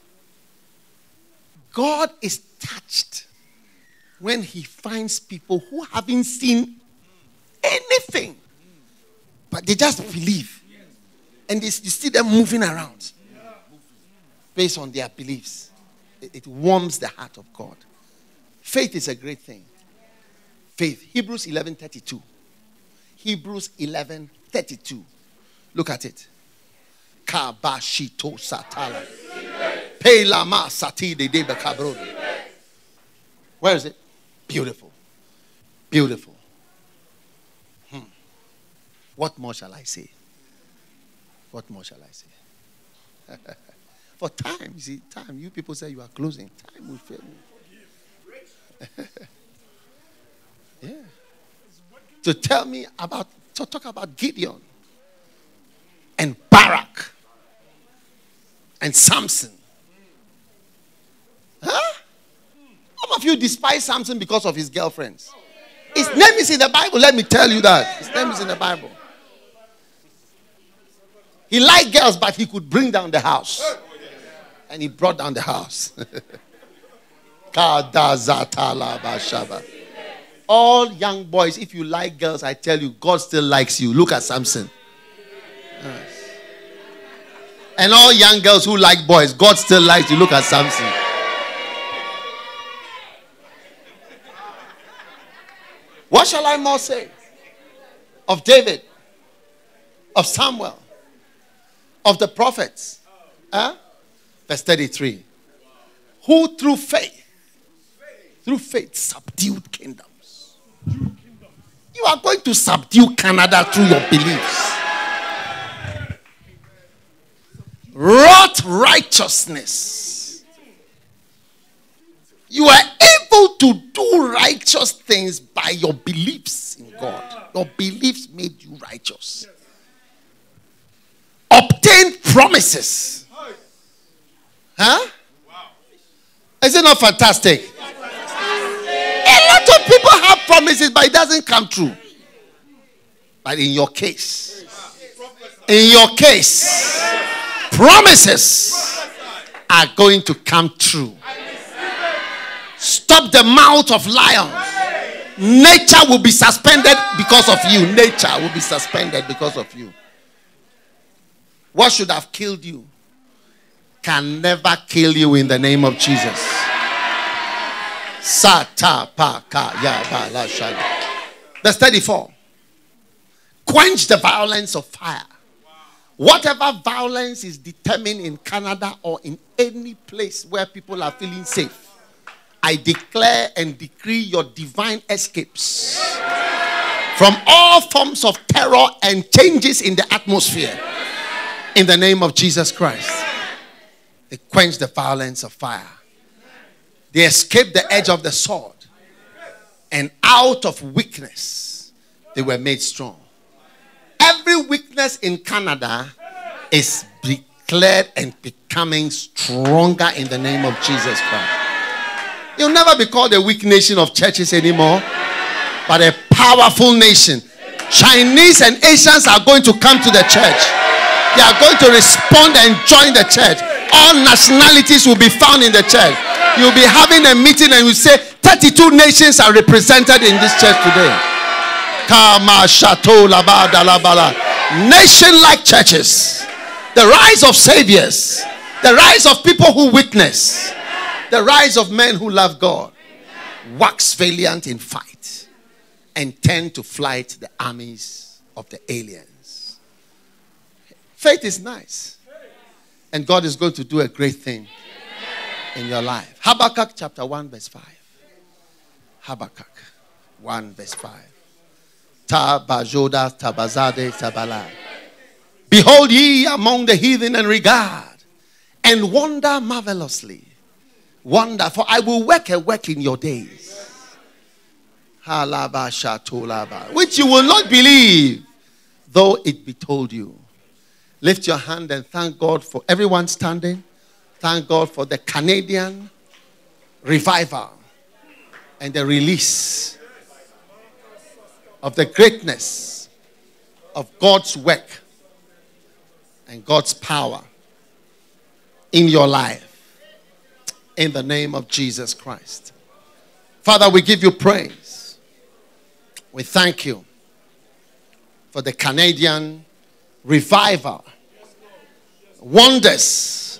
B: God is touched when he finds people who haven't seen anything, but they just believe. And you see them moving around based on their beliefs. It warms the heart of God. Faith is a great thing. Faith. Hebrews 11:32. Hebrews 11:32. Look at it. Kabashito satala. Pelama sati de deba kabro. Where is it? Beautiful. Beautiful. What more shall I say? What more shall I say? For time, you see, time. You people say you are closing. Time will fail me. Yeah. To talk about Gideon and Barak and Samson. Huh? Some of you despise Samson because of his girlfriends. His name is in the Bible. Let me tell you that. His name is in the Bible. He liked girls, but he could bring down the house. And he brought down the house. All young boys, if you like girls, I tell you, God still likes you. Look at Samson. Yes. And all young girls who like boys, God still likes you. Look at Samson. What shall I more say? Of David, of Samuel, of the prophets. Huh? Verse 33. Who through faith subdued kingdoms. You are going to subdue Canada through your beliefs. Wrought righteousness. You are able to do righteous things by your beliefs in God. Your beliefs made you righteous. Obtained promises. Huh? Is it not fantastic? A lot of people have promises, but it doesn't come true. But in your case, promises are going to come true. Stop the mouth of lions. Nature will be suspended because of you. Nature will be suspended because of you. What should have killed you can never kill you in the name of Jesus. Verse 34. Quench the violence of fire. Whatever violence is determined in Canada or in any place where people are feeling safe, I declare and decree your divine escapes from all forms of terror and changes in the atmosphere in the name of Jesus Christ. They quenched the violence of fire. They escaped the edge of the sword. And out of weakness, they were made strong. Every weakness in Canada is declared and becoming stronger in the name of Jesus Christ. You'll never be called a weak nation of churches anymore, but a powerful nation. Chinese and Asians are going to come to the church. They are going to respond and join the church. All nationalities will be found in the church. You'll be having a meeting and you say 32 nations are represented in this church today. Nation-like churches. The rise of saviors. The rise of people who witness. The rise of men who love God. Wax valiant in fight. And tend to flight the armies of the aliens. Faith is nice. And God is going to do a great thing in your life. Habakkuk chapter 1 verse 5. Habakkuk 1 verse 5. Tabajoda tabazade tabala. Behold ye among the heathen and regard and wonder marvelously. Wonder, for I will work a work in your days. Which you will not believe, though it be told you. Lift your hand and thank God for everyone standing. Thank God for the Canadian revival and the release of the greatness of God's work and God's power in your life. In the name of Jesus Christ. Father, we give you praise. We thank you for the Canadian revival. Wonders.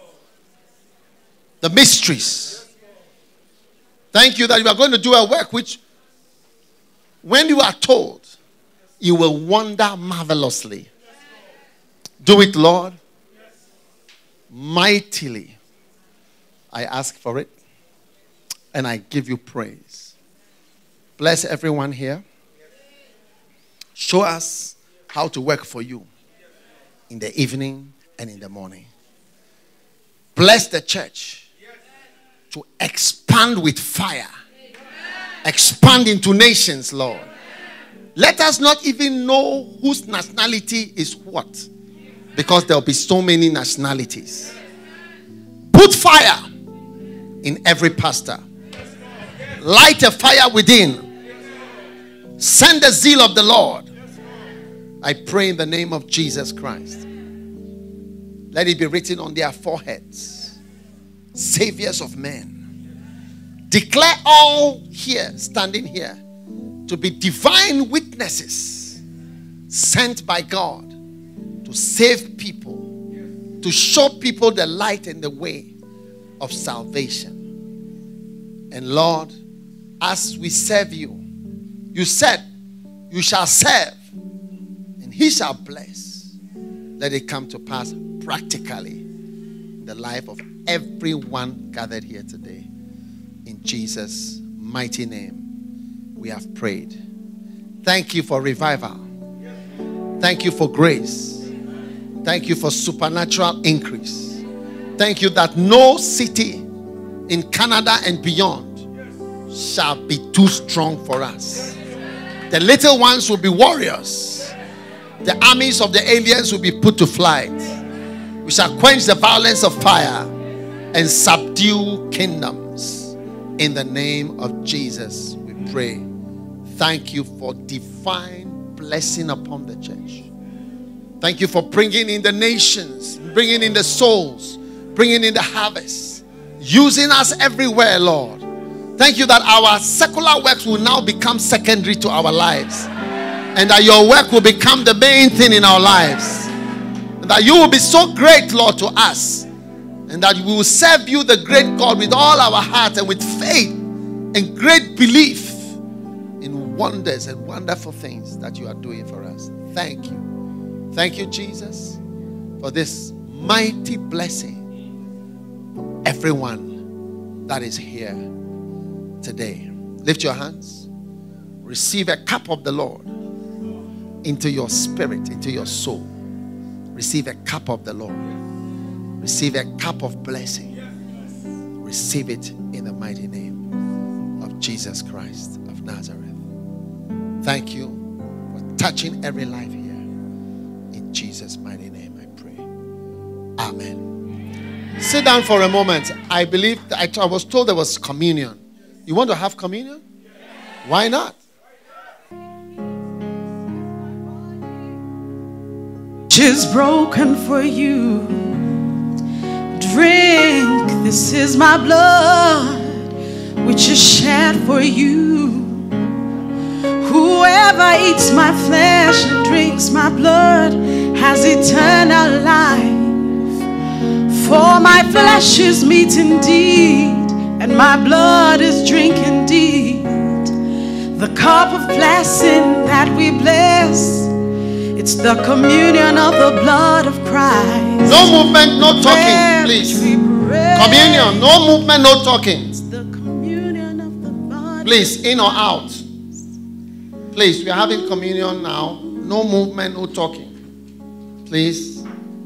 B: The mysteries. Thank you that you are going to do a work which, when you are told, you will wonder marvelously. Do it, Lord. Mightily. I ask for it. And I give you praise. Bless everyone here. Show us how to work for you in the evening and in the morning. Bless the church to expand with fire. Expand into nations, Lord. Let us not even know whose nationality is what, because there will be so many nationalities. Put fire in every pastor. Light a fire within. Send the zeal of the Lord. I pray in the name of Jesus Christ. Let it be written on their foreheads. Saviors of men. Declare all here, standing here, to be divine witnesses sent by God to save people, to show people the light and the way of salvation. And Lord, as we serve you, you said, you shall serve, and he shall bless. Let it come to pass practically in the life of everyone gathered here today. In Jesus' mighty name, we have prayed. Thank you for revival. Thank you for grace. Thank you for supernatural increase. Thank you that no city in Canada and beyond shall be too strong for us. The little ones will be warriors. The armies of the aliens will be put to flight. We shall quench the violence of fire and subdue kingdoms. In the name of Jesus, we pray. Thank you for divine blessing upon the church. Thank you for bringing in the nations, bringing in the souls, bringing in the harvest, using us everywhere, Lord. Thank you that our secular works will now become secondary to our lives, and that your work will become the main thing in our lives, and that you will be so great, Lord, to us, and that we will serve you, the great God, with all our heart and with faith and great belief in wonders and wonderful things that you are doing for us. Thank you. Thank you, Jesus, for this mighty blessing. Everyone that is here today, lift your hands. Receive a cup of the Lord into your spirit, into your soul. Receive a cup of the Lord. Receive a cup of blessing. Receive it in the mighty name of Jesus Christ of Nazareth. Thank you for touching every life here. In Jesus' mighty name I pray. Amen. Sit down for a moment. I believe, I was told there was communion. You want to have communion? Why not?
A: Is broken for you. Drink, this is my blood, which is shed for you. Whoever eats my flesh and drinks my blood has eternal life. For my flesh is meat indeed, and my blood is drink indeed. The cup of blessing that we bless, it's the communion of the blood of Christ.
B: No movement, no talking, please. Communion, no movement, no talking.
A: It's the communion of the body.
B: Please, in or out. Please, we are having communion now. No movement, no talking. Please.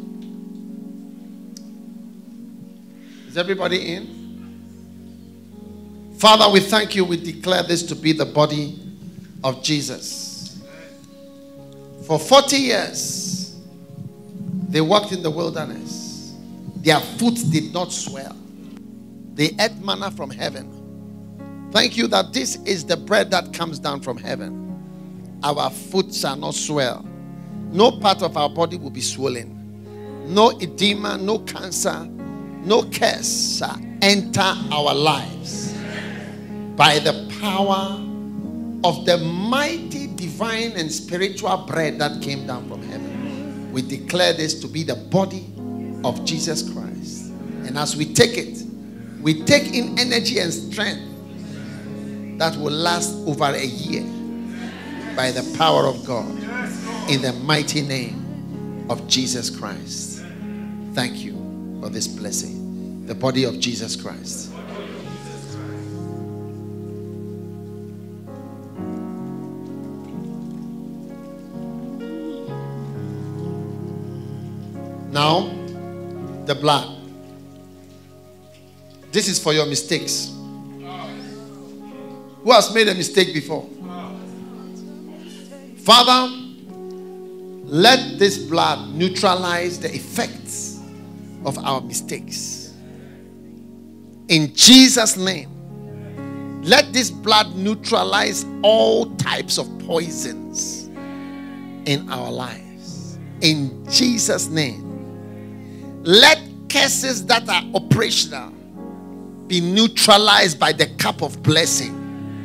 B: Is everybody in? Father, we thank you. We declare this to be the body of Jesus. For 40 years, they walked in the wilderness. Their foot did not swell. They ate manna from heaven. Thank you that this is the bread that comes down from heaven. Our foot shall not swell. No part of our body will be swollen. No edema, no cancer, no curse shall enter our lives. By the power of the mighty divine and spiritual bread that came down from heaven, we declare this to be the body of Jesus Christ. And as we take it, we take in energy and strength that will last over a year by the power of God, in the mighty name of Jesus Christ. Thank you for this blessing, the body of Jesus Christ. Now, the blood. This is for your mistakes. Who has made a mistake before? Father, let this blood neutralize the effects of our mistakes. In Jesus' name, let this blood neutralize all types of poisons in our lives. In Jesus' name. Let curses that are operational be neutralized by the cup of blessing.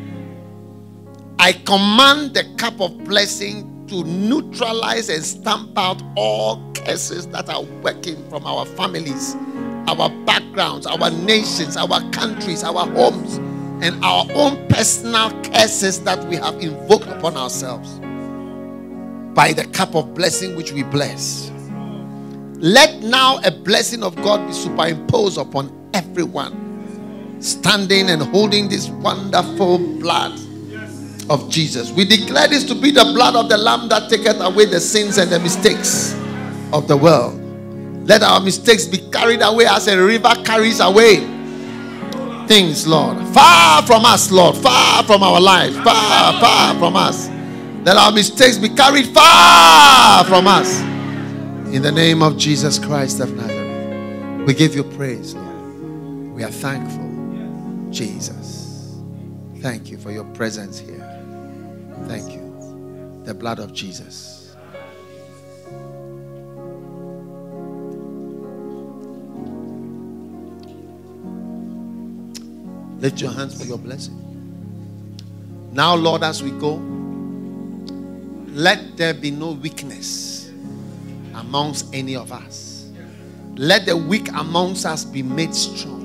B: I command the cup of blessing to neutralize and stamp out all curses that are working from our families, our backgrounds, our nations, our countries, our homes, and our own personal curses that we have invoked upon ourselves. By the cup of blessing which we bless. Let now a blessing of God be superimposed upon everyone standing and holding this wonderful blood of Jesus. We declare this to be the blood of the Lamb that taketh away the sins and the mistakes of the world. Let our mistakes be carried away as a river carries away things, Lord. Far from us, Lord. Far from our lives. Far, far from us. Let our mistakes be carried far from us. In the name of Jesus Christ of Nazareth, we give you praise, Lord. We are thankful, Jesus. Thank you for your presence here. Thank you. The blood of Jesus. Lift your hands for your blessing. Now, Lord, as we go, let there be no weakness amongst any of us. Let the weak amongst us be made strong.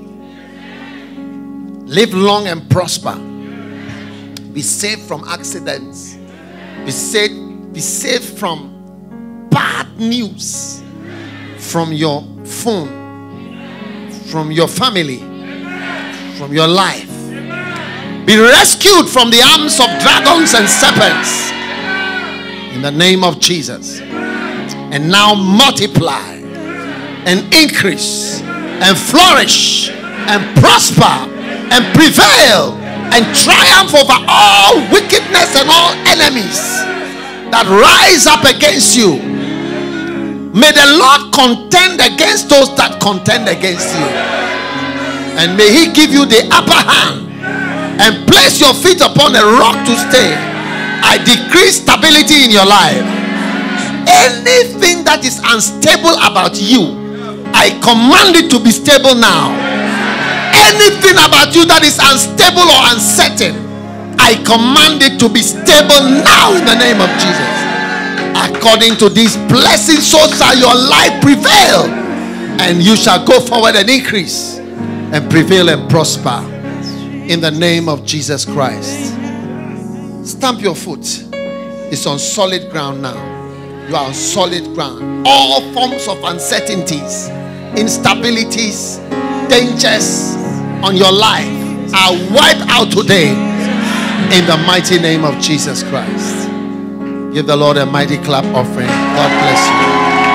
B: Live long and prosper. Be saved from accidents. Be saved from bad news from your phone, from your family, from your life. Be rescued from the arms of dragons and serpents in the name of Jesus. And now multiply and increase and flourish and prosper and prevail and triumph over all wickedness and all enemies that rise up against you. May the Lord contend against those that contend against you, and may He give you the upper hand and place your feet upon a rock to stay. I decree stability in your life. Anything that is unstable about you, I command it to be stable now. Anything about you that is unstable or uncertain, I command it to be stable now in the name of Jesus. According to these blessings, so shall your life prevail, and you shall go forward and increase and prevail and prosper in the name of Jesus Christ. Stamp your foot. It's on solid ground now. You are on solid ground. All forms of uncertainties, instabilities, dangers on your life are wiped out today in the mighty name of Jesus Christ. Give the Lord a mighty clap offering. God bless you.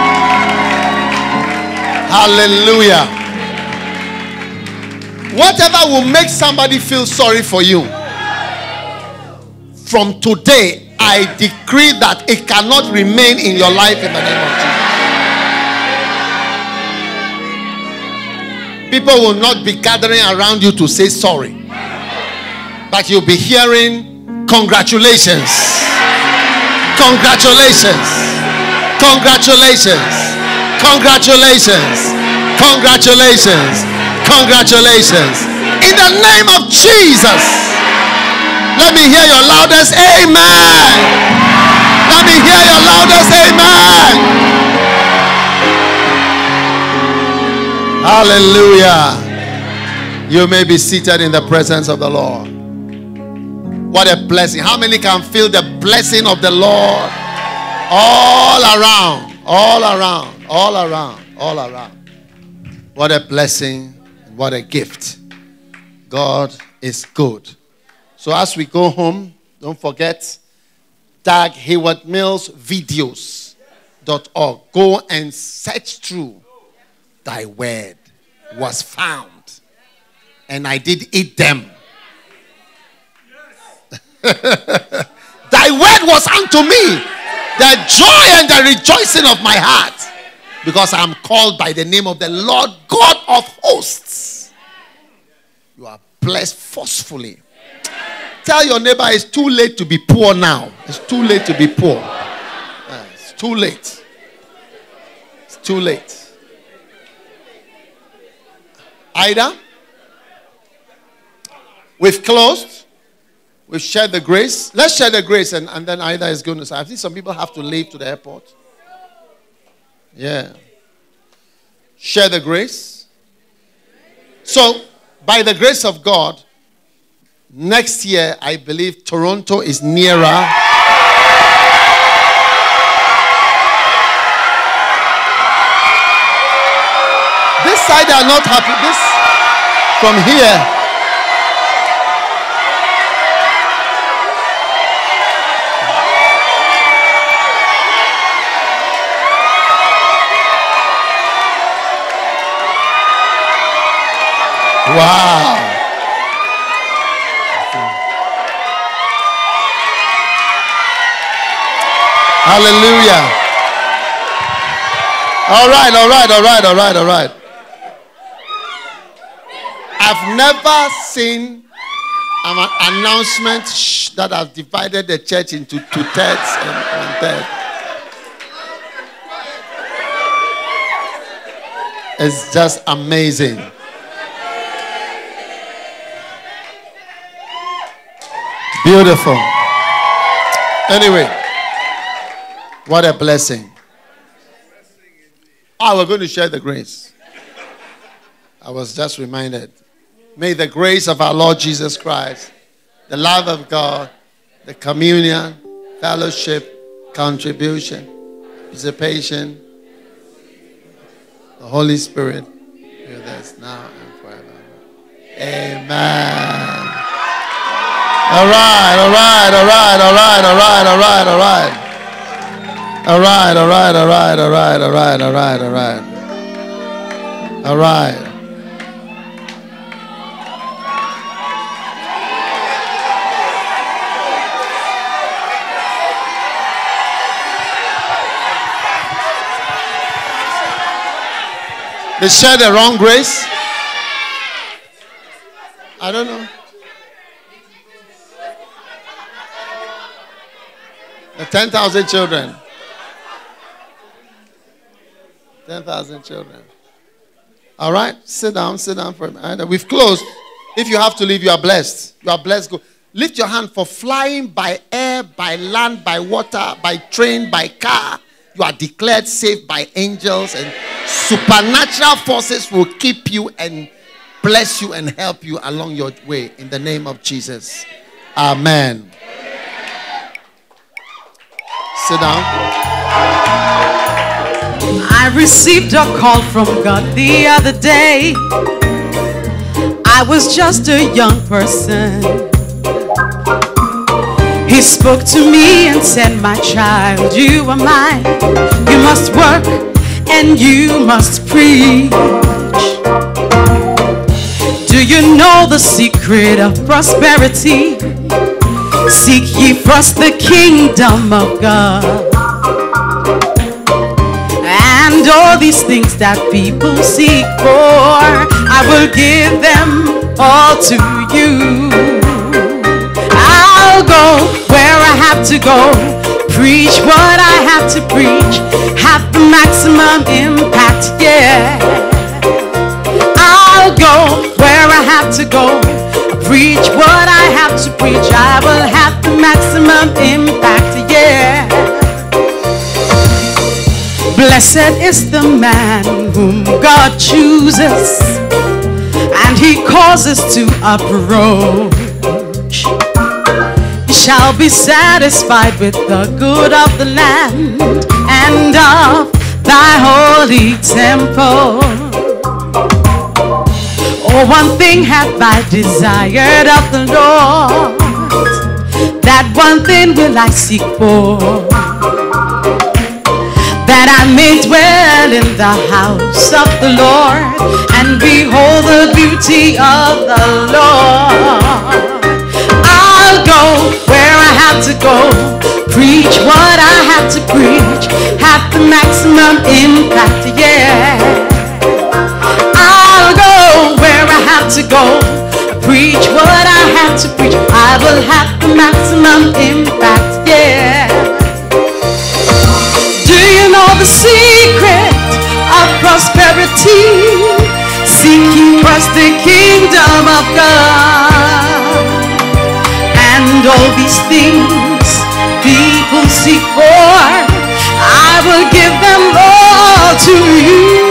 B: Hallelujah. Whatever will make somebody feel sorry for you, from today, I decree that it cannot remain in your life in the name of Jesus. People will not be gathering around you to say sorry, but you'll be hearing congratulations. Congratulations. Congratulations. Congratulations. Congratulations. Congratulations. In the name of Jesus. Let me hear your loudest amen. Let me hear your loudest amen. Hallelujah. You may be seated in the presence of the Lord. What a blessing. How many can feel the blessing of the Lord all around, all around, all around, all around? What a blessing. What a gift. God is good. So as we go home, don't forget Dag Heward-Mills videos.org. Go and search through. Thy word was found, and I did eat them. Thy word was unto me the joy and the rejoicing of my heart, because I am called by the name of the Lord God of hosts. You are blessed forcefully. Tell your neighbor it's too late to be poor now. It's too late to be poor. It's too late. It's too late. Ida, we've closed. We've shared the grace. Let's share the grace, and then Ida is going to say, I think some people have to leave to the airport. Yeah. Share the grace. So, by the grace of God, next year, I believe Toronto is nearer. This side they are not happy. This, from here. Wow. Hallelujah. All right. I've never seen an announcement that has divided the church into 2/3 and 1/3. It's just amazing. Beautiful. Anyway, what a blessing. We're going to share the grace. I was just reminded. May the grace of our Lord Jesus Christ, the love of God, the communion, fellowship, contribution, participation, the Holy Spirit be with us now and forever. Amen. All right. All right. They share the wrong grace. I don't know. The 10,000 children. 10,000 children. All right, sit down for a minute. We've closed. If you have to leave, you are blessed. You are blessed. Go. Lift your hand for flying by air, by land, by water, by train, by car. You are declared safe by angels, and supernatural forces will keep you and bless you and help you along your way in the name of Jesus. Amen. Sit down.
A: I received a call from God the other day. I was just a young person. He spoke to me and said, "My child, you are mine. You must work and you must preach. Do you know the secret of prosperity? Seek ye first the kingdom of God, and all these things that people seek for, I will give them all to you. I'll go where I have to go, preach what I have to preach, have the maximum impact, yeah. I'll go where I have to go, preach what I have to preach, I will have the maximum impact, yeah. Blessed is the man whom God chooses, and he causes to approach. He shall be satisfied with the good of the land and of thy holy temple. Oh, one thing have I desired of the Lord, that one thing will I seek for, that I may dwell in the house of the Lord and behold the beauty of the Lord. I'll go where I have to go, preach what I have to preach, have the maximum impact, yeah. I'll go where I have to go, preach what I have to preach, I will have the maximum impact, yeah. Do you know the secret of prosperity? Seek ye first the kingdom of God, and all these things people seek for, I will give them all to you.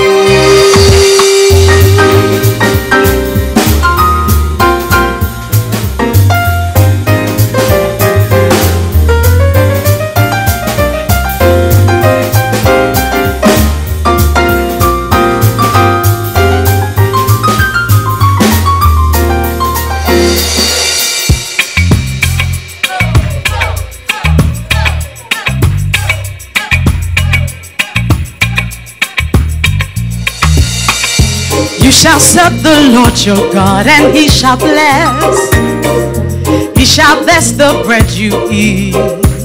A: You shall serve the Lord your God, and he shall bless. He shall bless the bread you eat.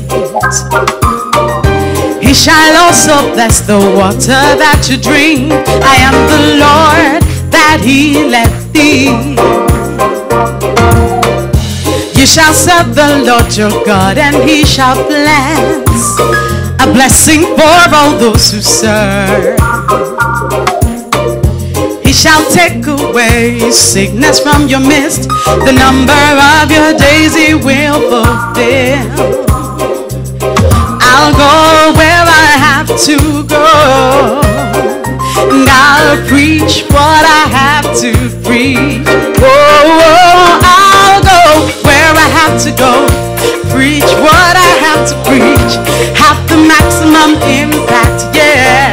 A: He shall also bless the water that you drink. I am the Lord that healeth thee. You shall serve the Lord your God, and he shall bless. A blessing for all those who serve. He shall take away sickness from your midst. The number of your days he will fulfill. I'll go where I have to go, and I'll preach what I have to preach. Oh, I'll go where I have to go, preach what I have to preach, have the maximum impact, yeah.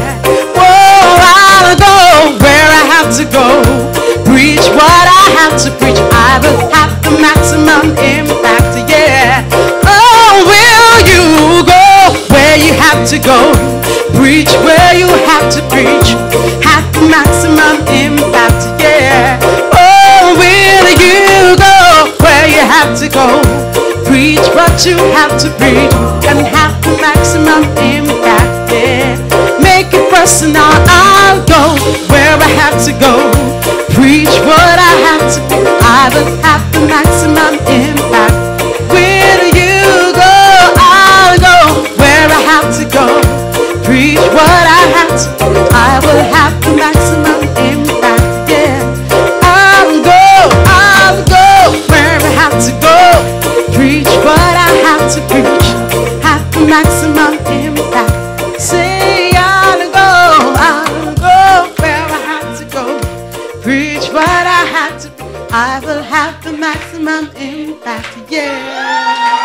A: To go, preach what I have to preach, I will have the maximum impact, yeah. Oh, will you go where you have to go, preach where you have to preach, have the maximum impact, yeah. Oh, will you go where you have to go? Preach what you have to preach and have the maximum impact, yeah. Make it personal, I'll go where I have to go. Preach what I have to do, I will have the maximum impact. Will you go? I'll go where I have to go. Preach what I have to do, I will have the maximum impact, yeah. I'll go where I have to go. Preach what I have to preach, have the maximum impact. Say I'll go where I have to go. Preach what I have to, I will have the maximum impact, yeah.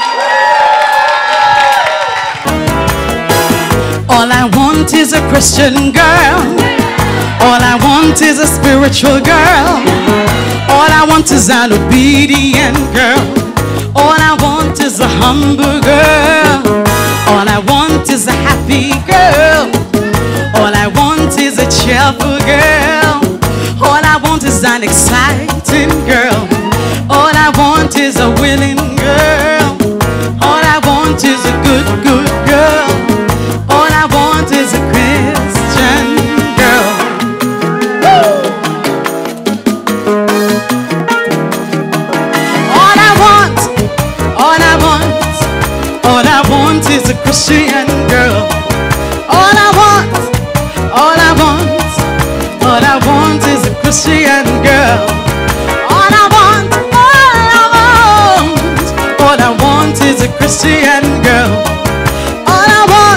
A: All I want is a Christian girl. All I want is a spiritual girl. All I want is an obedient girl. All I want is a humble girl. All I want is a happy girl. All I want is a cheerful girl. All I want is an exciting girl. All I want is a willing girl. All I want is a good girl. All I want is a Christian girl. Woo! All I want is a Christian girl. All I want is a Christian girl. All I want is a Christian girl. All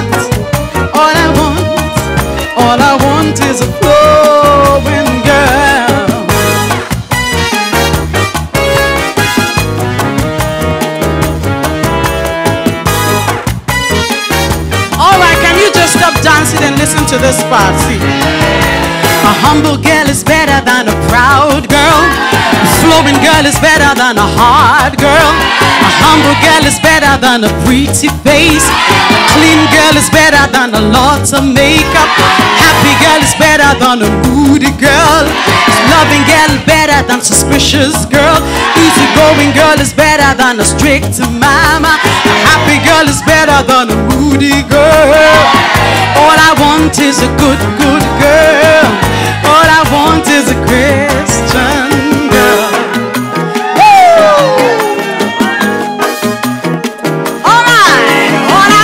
A: I want is a flowing girl. Alright, can you just stop dancing and listen to this part? See, a humble girl is better than a proud girl. A flowing girl is better than a hard girl. A humble girl is better than a pretty face. A clean girl is better than a lot of makeup. Happy girl is better than a moody girl. Loving girl is better than suspicious girl. Easy going girl is better than a strict mama. A happy girl is better than a moody girl. All I want is a good girl. All I want is a Christian girl. Alright, all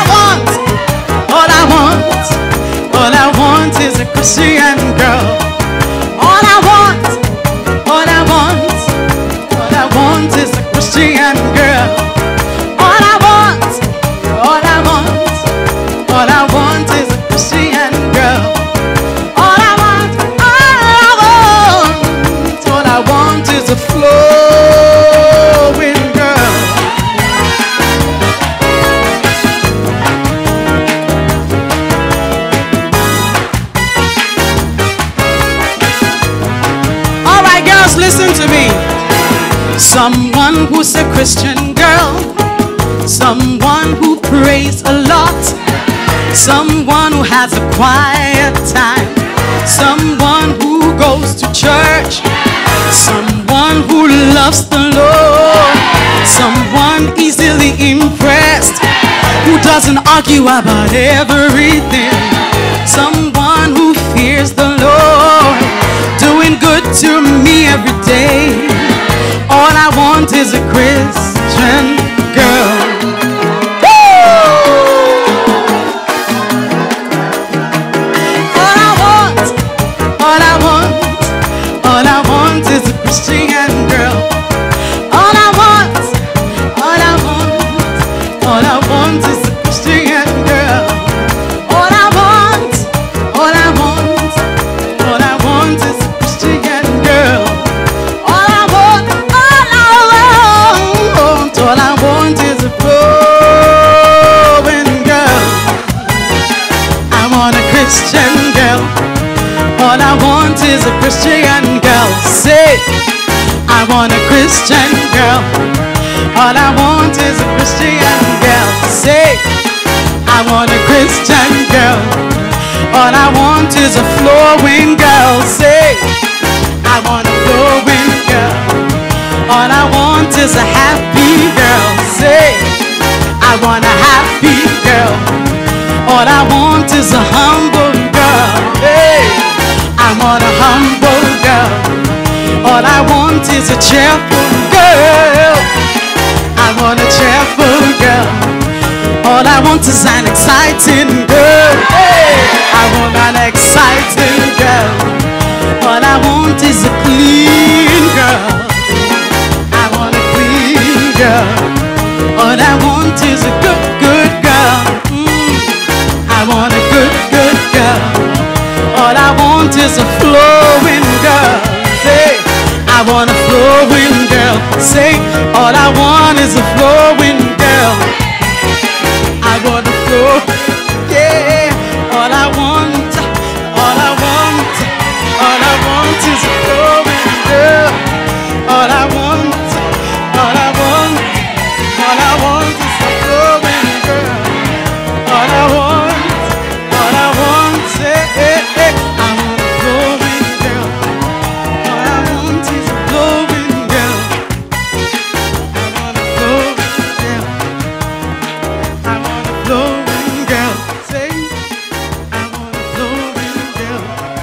A: I want is a Christian girl. All I want is a Christian girl. All I want is a Christian girl. All I want is a flowing girl. All right, girls, listen to me. Someone who's a Christian girl, someone who prays a lot, someone who has a quiet time, someone who goes to church, someone who loves the Lord, someone easily impressed, who doesn't argue about everything, someone who fears the Lord, doing good to me every day. All I want is a Christian girl. Christian girl. All I want is a Christian girl. All I want is a Christian girl. All I want is a flowing girl. I want a Christian girl. All I want is a Christian girl. Say, I want a Christian girl. All I want is a Christian girl. Say, I want a Christian girl. All I want is a flowing girl. I want a flowing girl. All I want is a happy girl. Say, I want a happy girl. All I want is a humble girl. Hey, I want a humble girl. All I want is a cheerful girl. I want a cheerful girl. All I want is an exciting girl. Hey, I want an exciting girl. All I want is a clean girl. I want a clean girl. All I want is a good, good girl. I want a good, good girl. All I want is a flowing girl. Say, I want a flowing girl. Say, all I want is a flowing girl. I want a flow, yeah. All I want, all I want, all I want is a flowing girl. All I want, all I want, all I want is a flowing girl. All I want, yeah, yeah. I want a flowing girl. All I want is a flowing girl. I want a flowing girl. I want a flowing girl. Say, I want a flowing girl.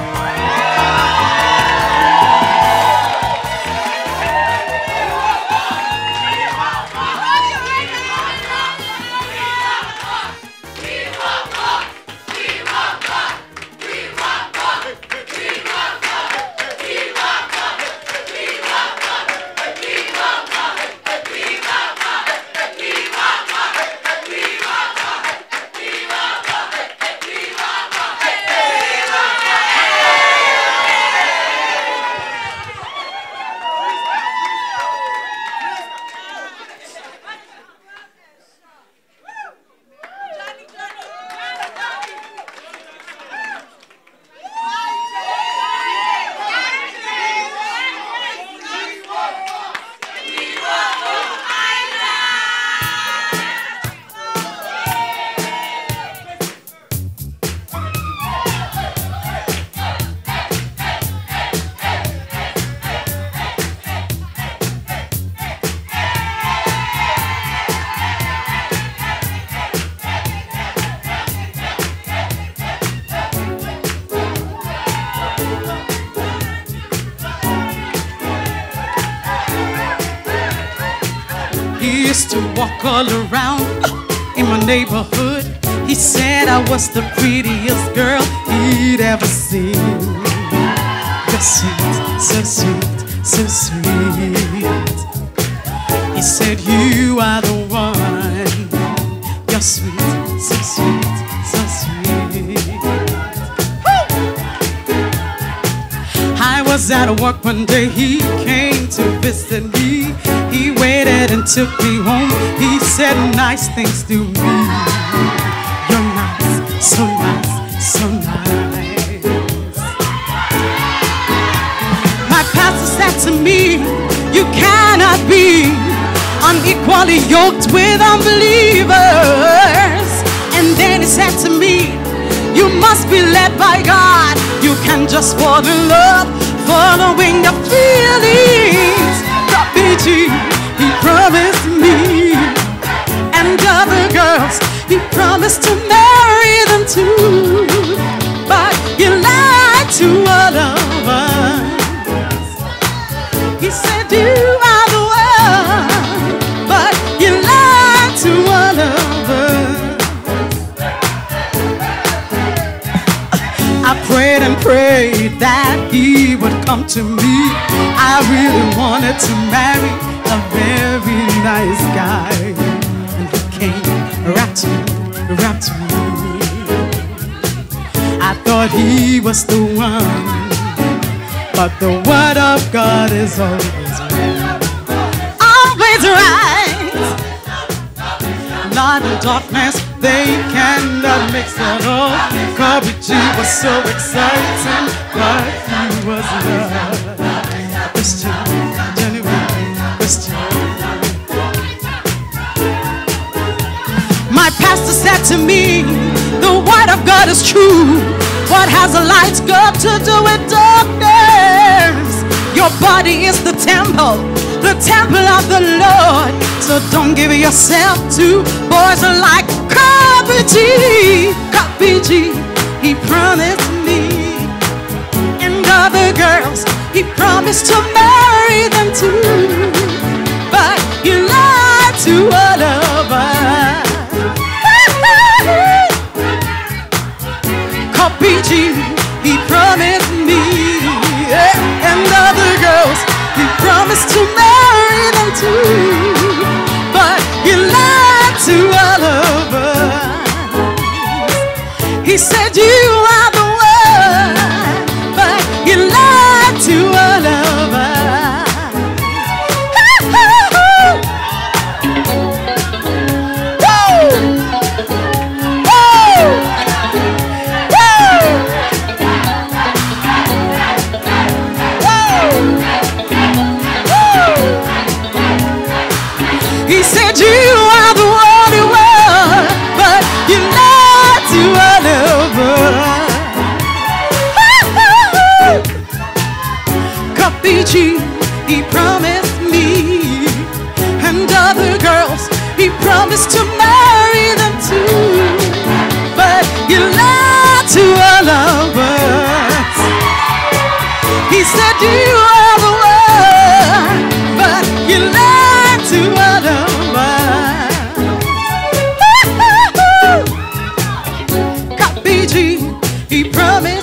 A: He used to walk all around in my neighborhood. He said I was the prettiest girl he'd ever seen. You're sweet, so sweet, so sweet. He said you are the one. You're sweet, so sweet, so sweet. Woo! I was at work one day, he came to visit me. He waited and took me home. He said nice things to me. You're nice, so nice, so nice. My pastor said to me, you cannot be unequally yoked with unbelievers. And then he said to me, you must be led by God. You can't just fall in love following your feelings. He promised me and other girls, he promised to marry them too. But you lied to all of us. He said you are the one, but you lied to all of us. I prayed and prayed that he would come to me. I really wanted to marry a very nice guy, and he came right to me. I thought he was the one, but the word of God is always right. Always right. Light and darkness, they cannot mix at all. Calgary was so exciting, but he was love. Christian, genuine Christian. My pastor said to me, the word of God is true. What has the lights got to do with darkness? Your body is the temple of the Lord. So don't give yourself to boys like Copy G. He promised me, and other girls, he promised to marry them too. But you lied to all of us. Copy G, he promised me, and other girls, he promised to marry them too. But you lied to all of us. He said you are the one, but you lied to all of us. He said you are the one who was, but you lied to all of us. Copy G, he promised me, and other girls, he promised to marry them too. But you lied to all of us. He said you are the one, but you lied to all of us. Copy G, he promised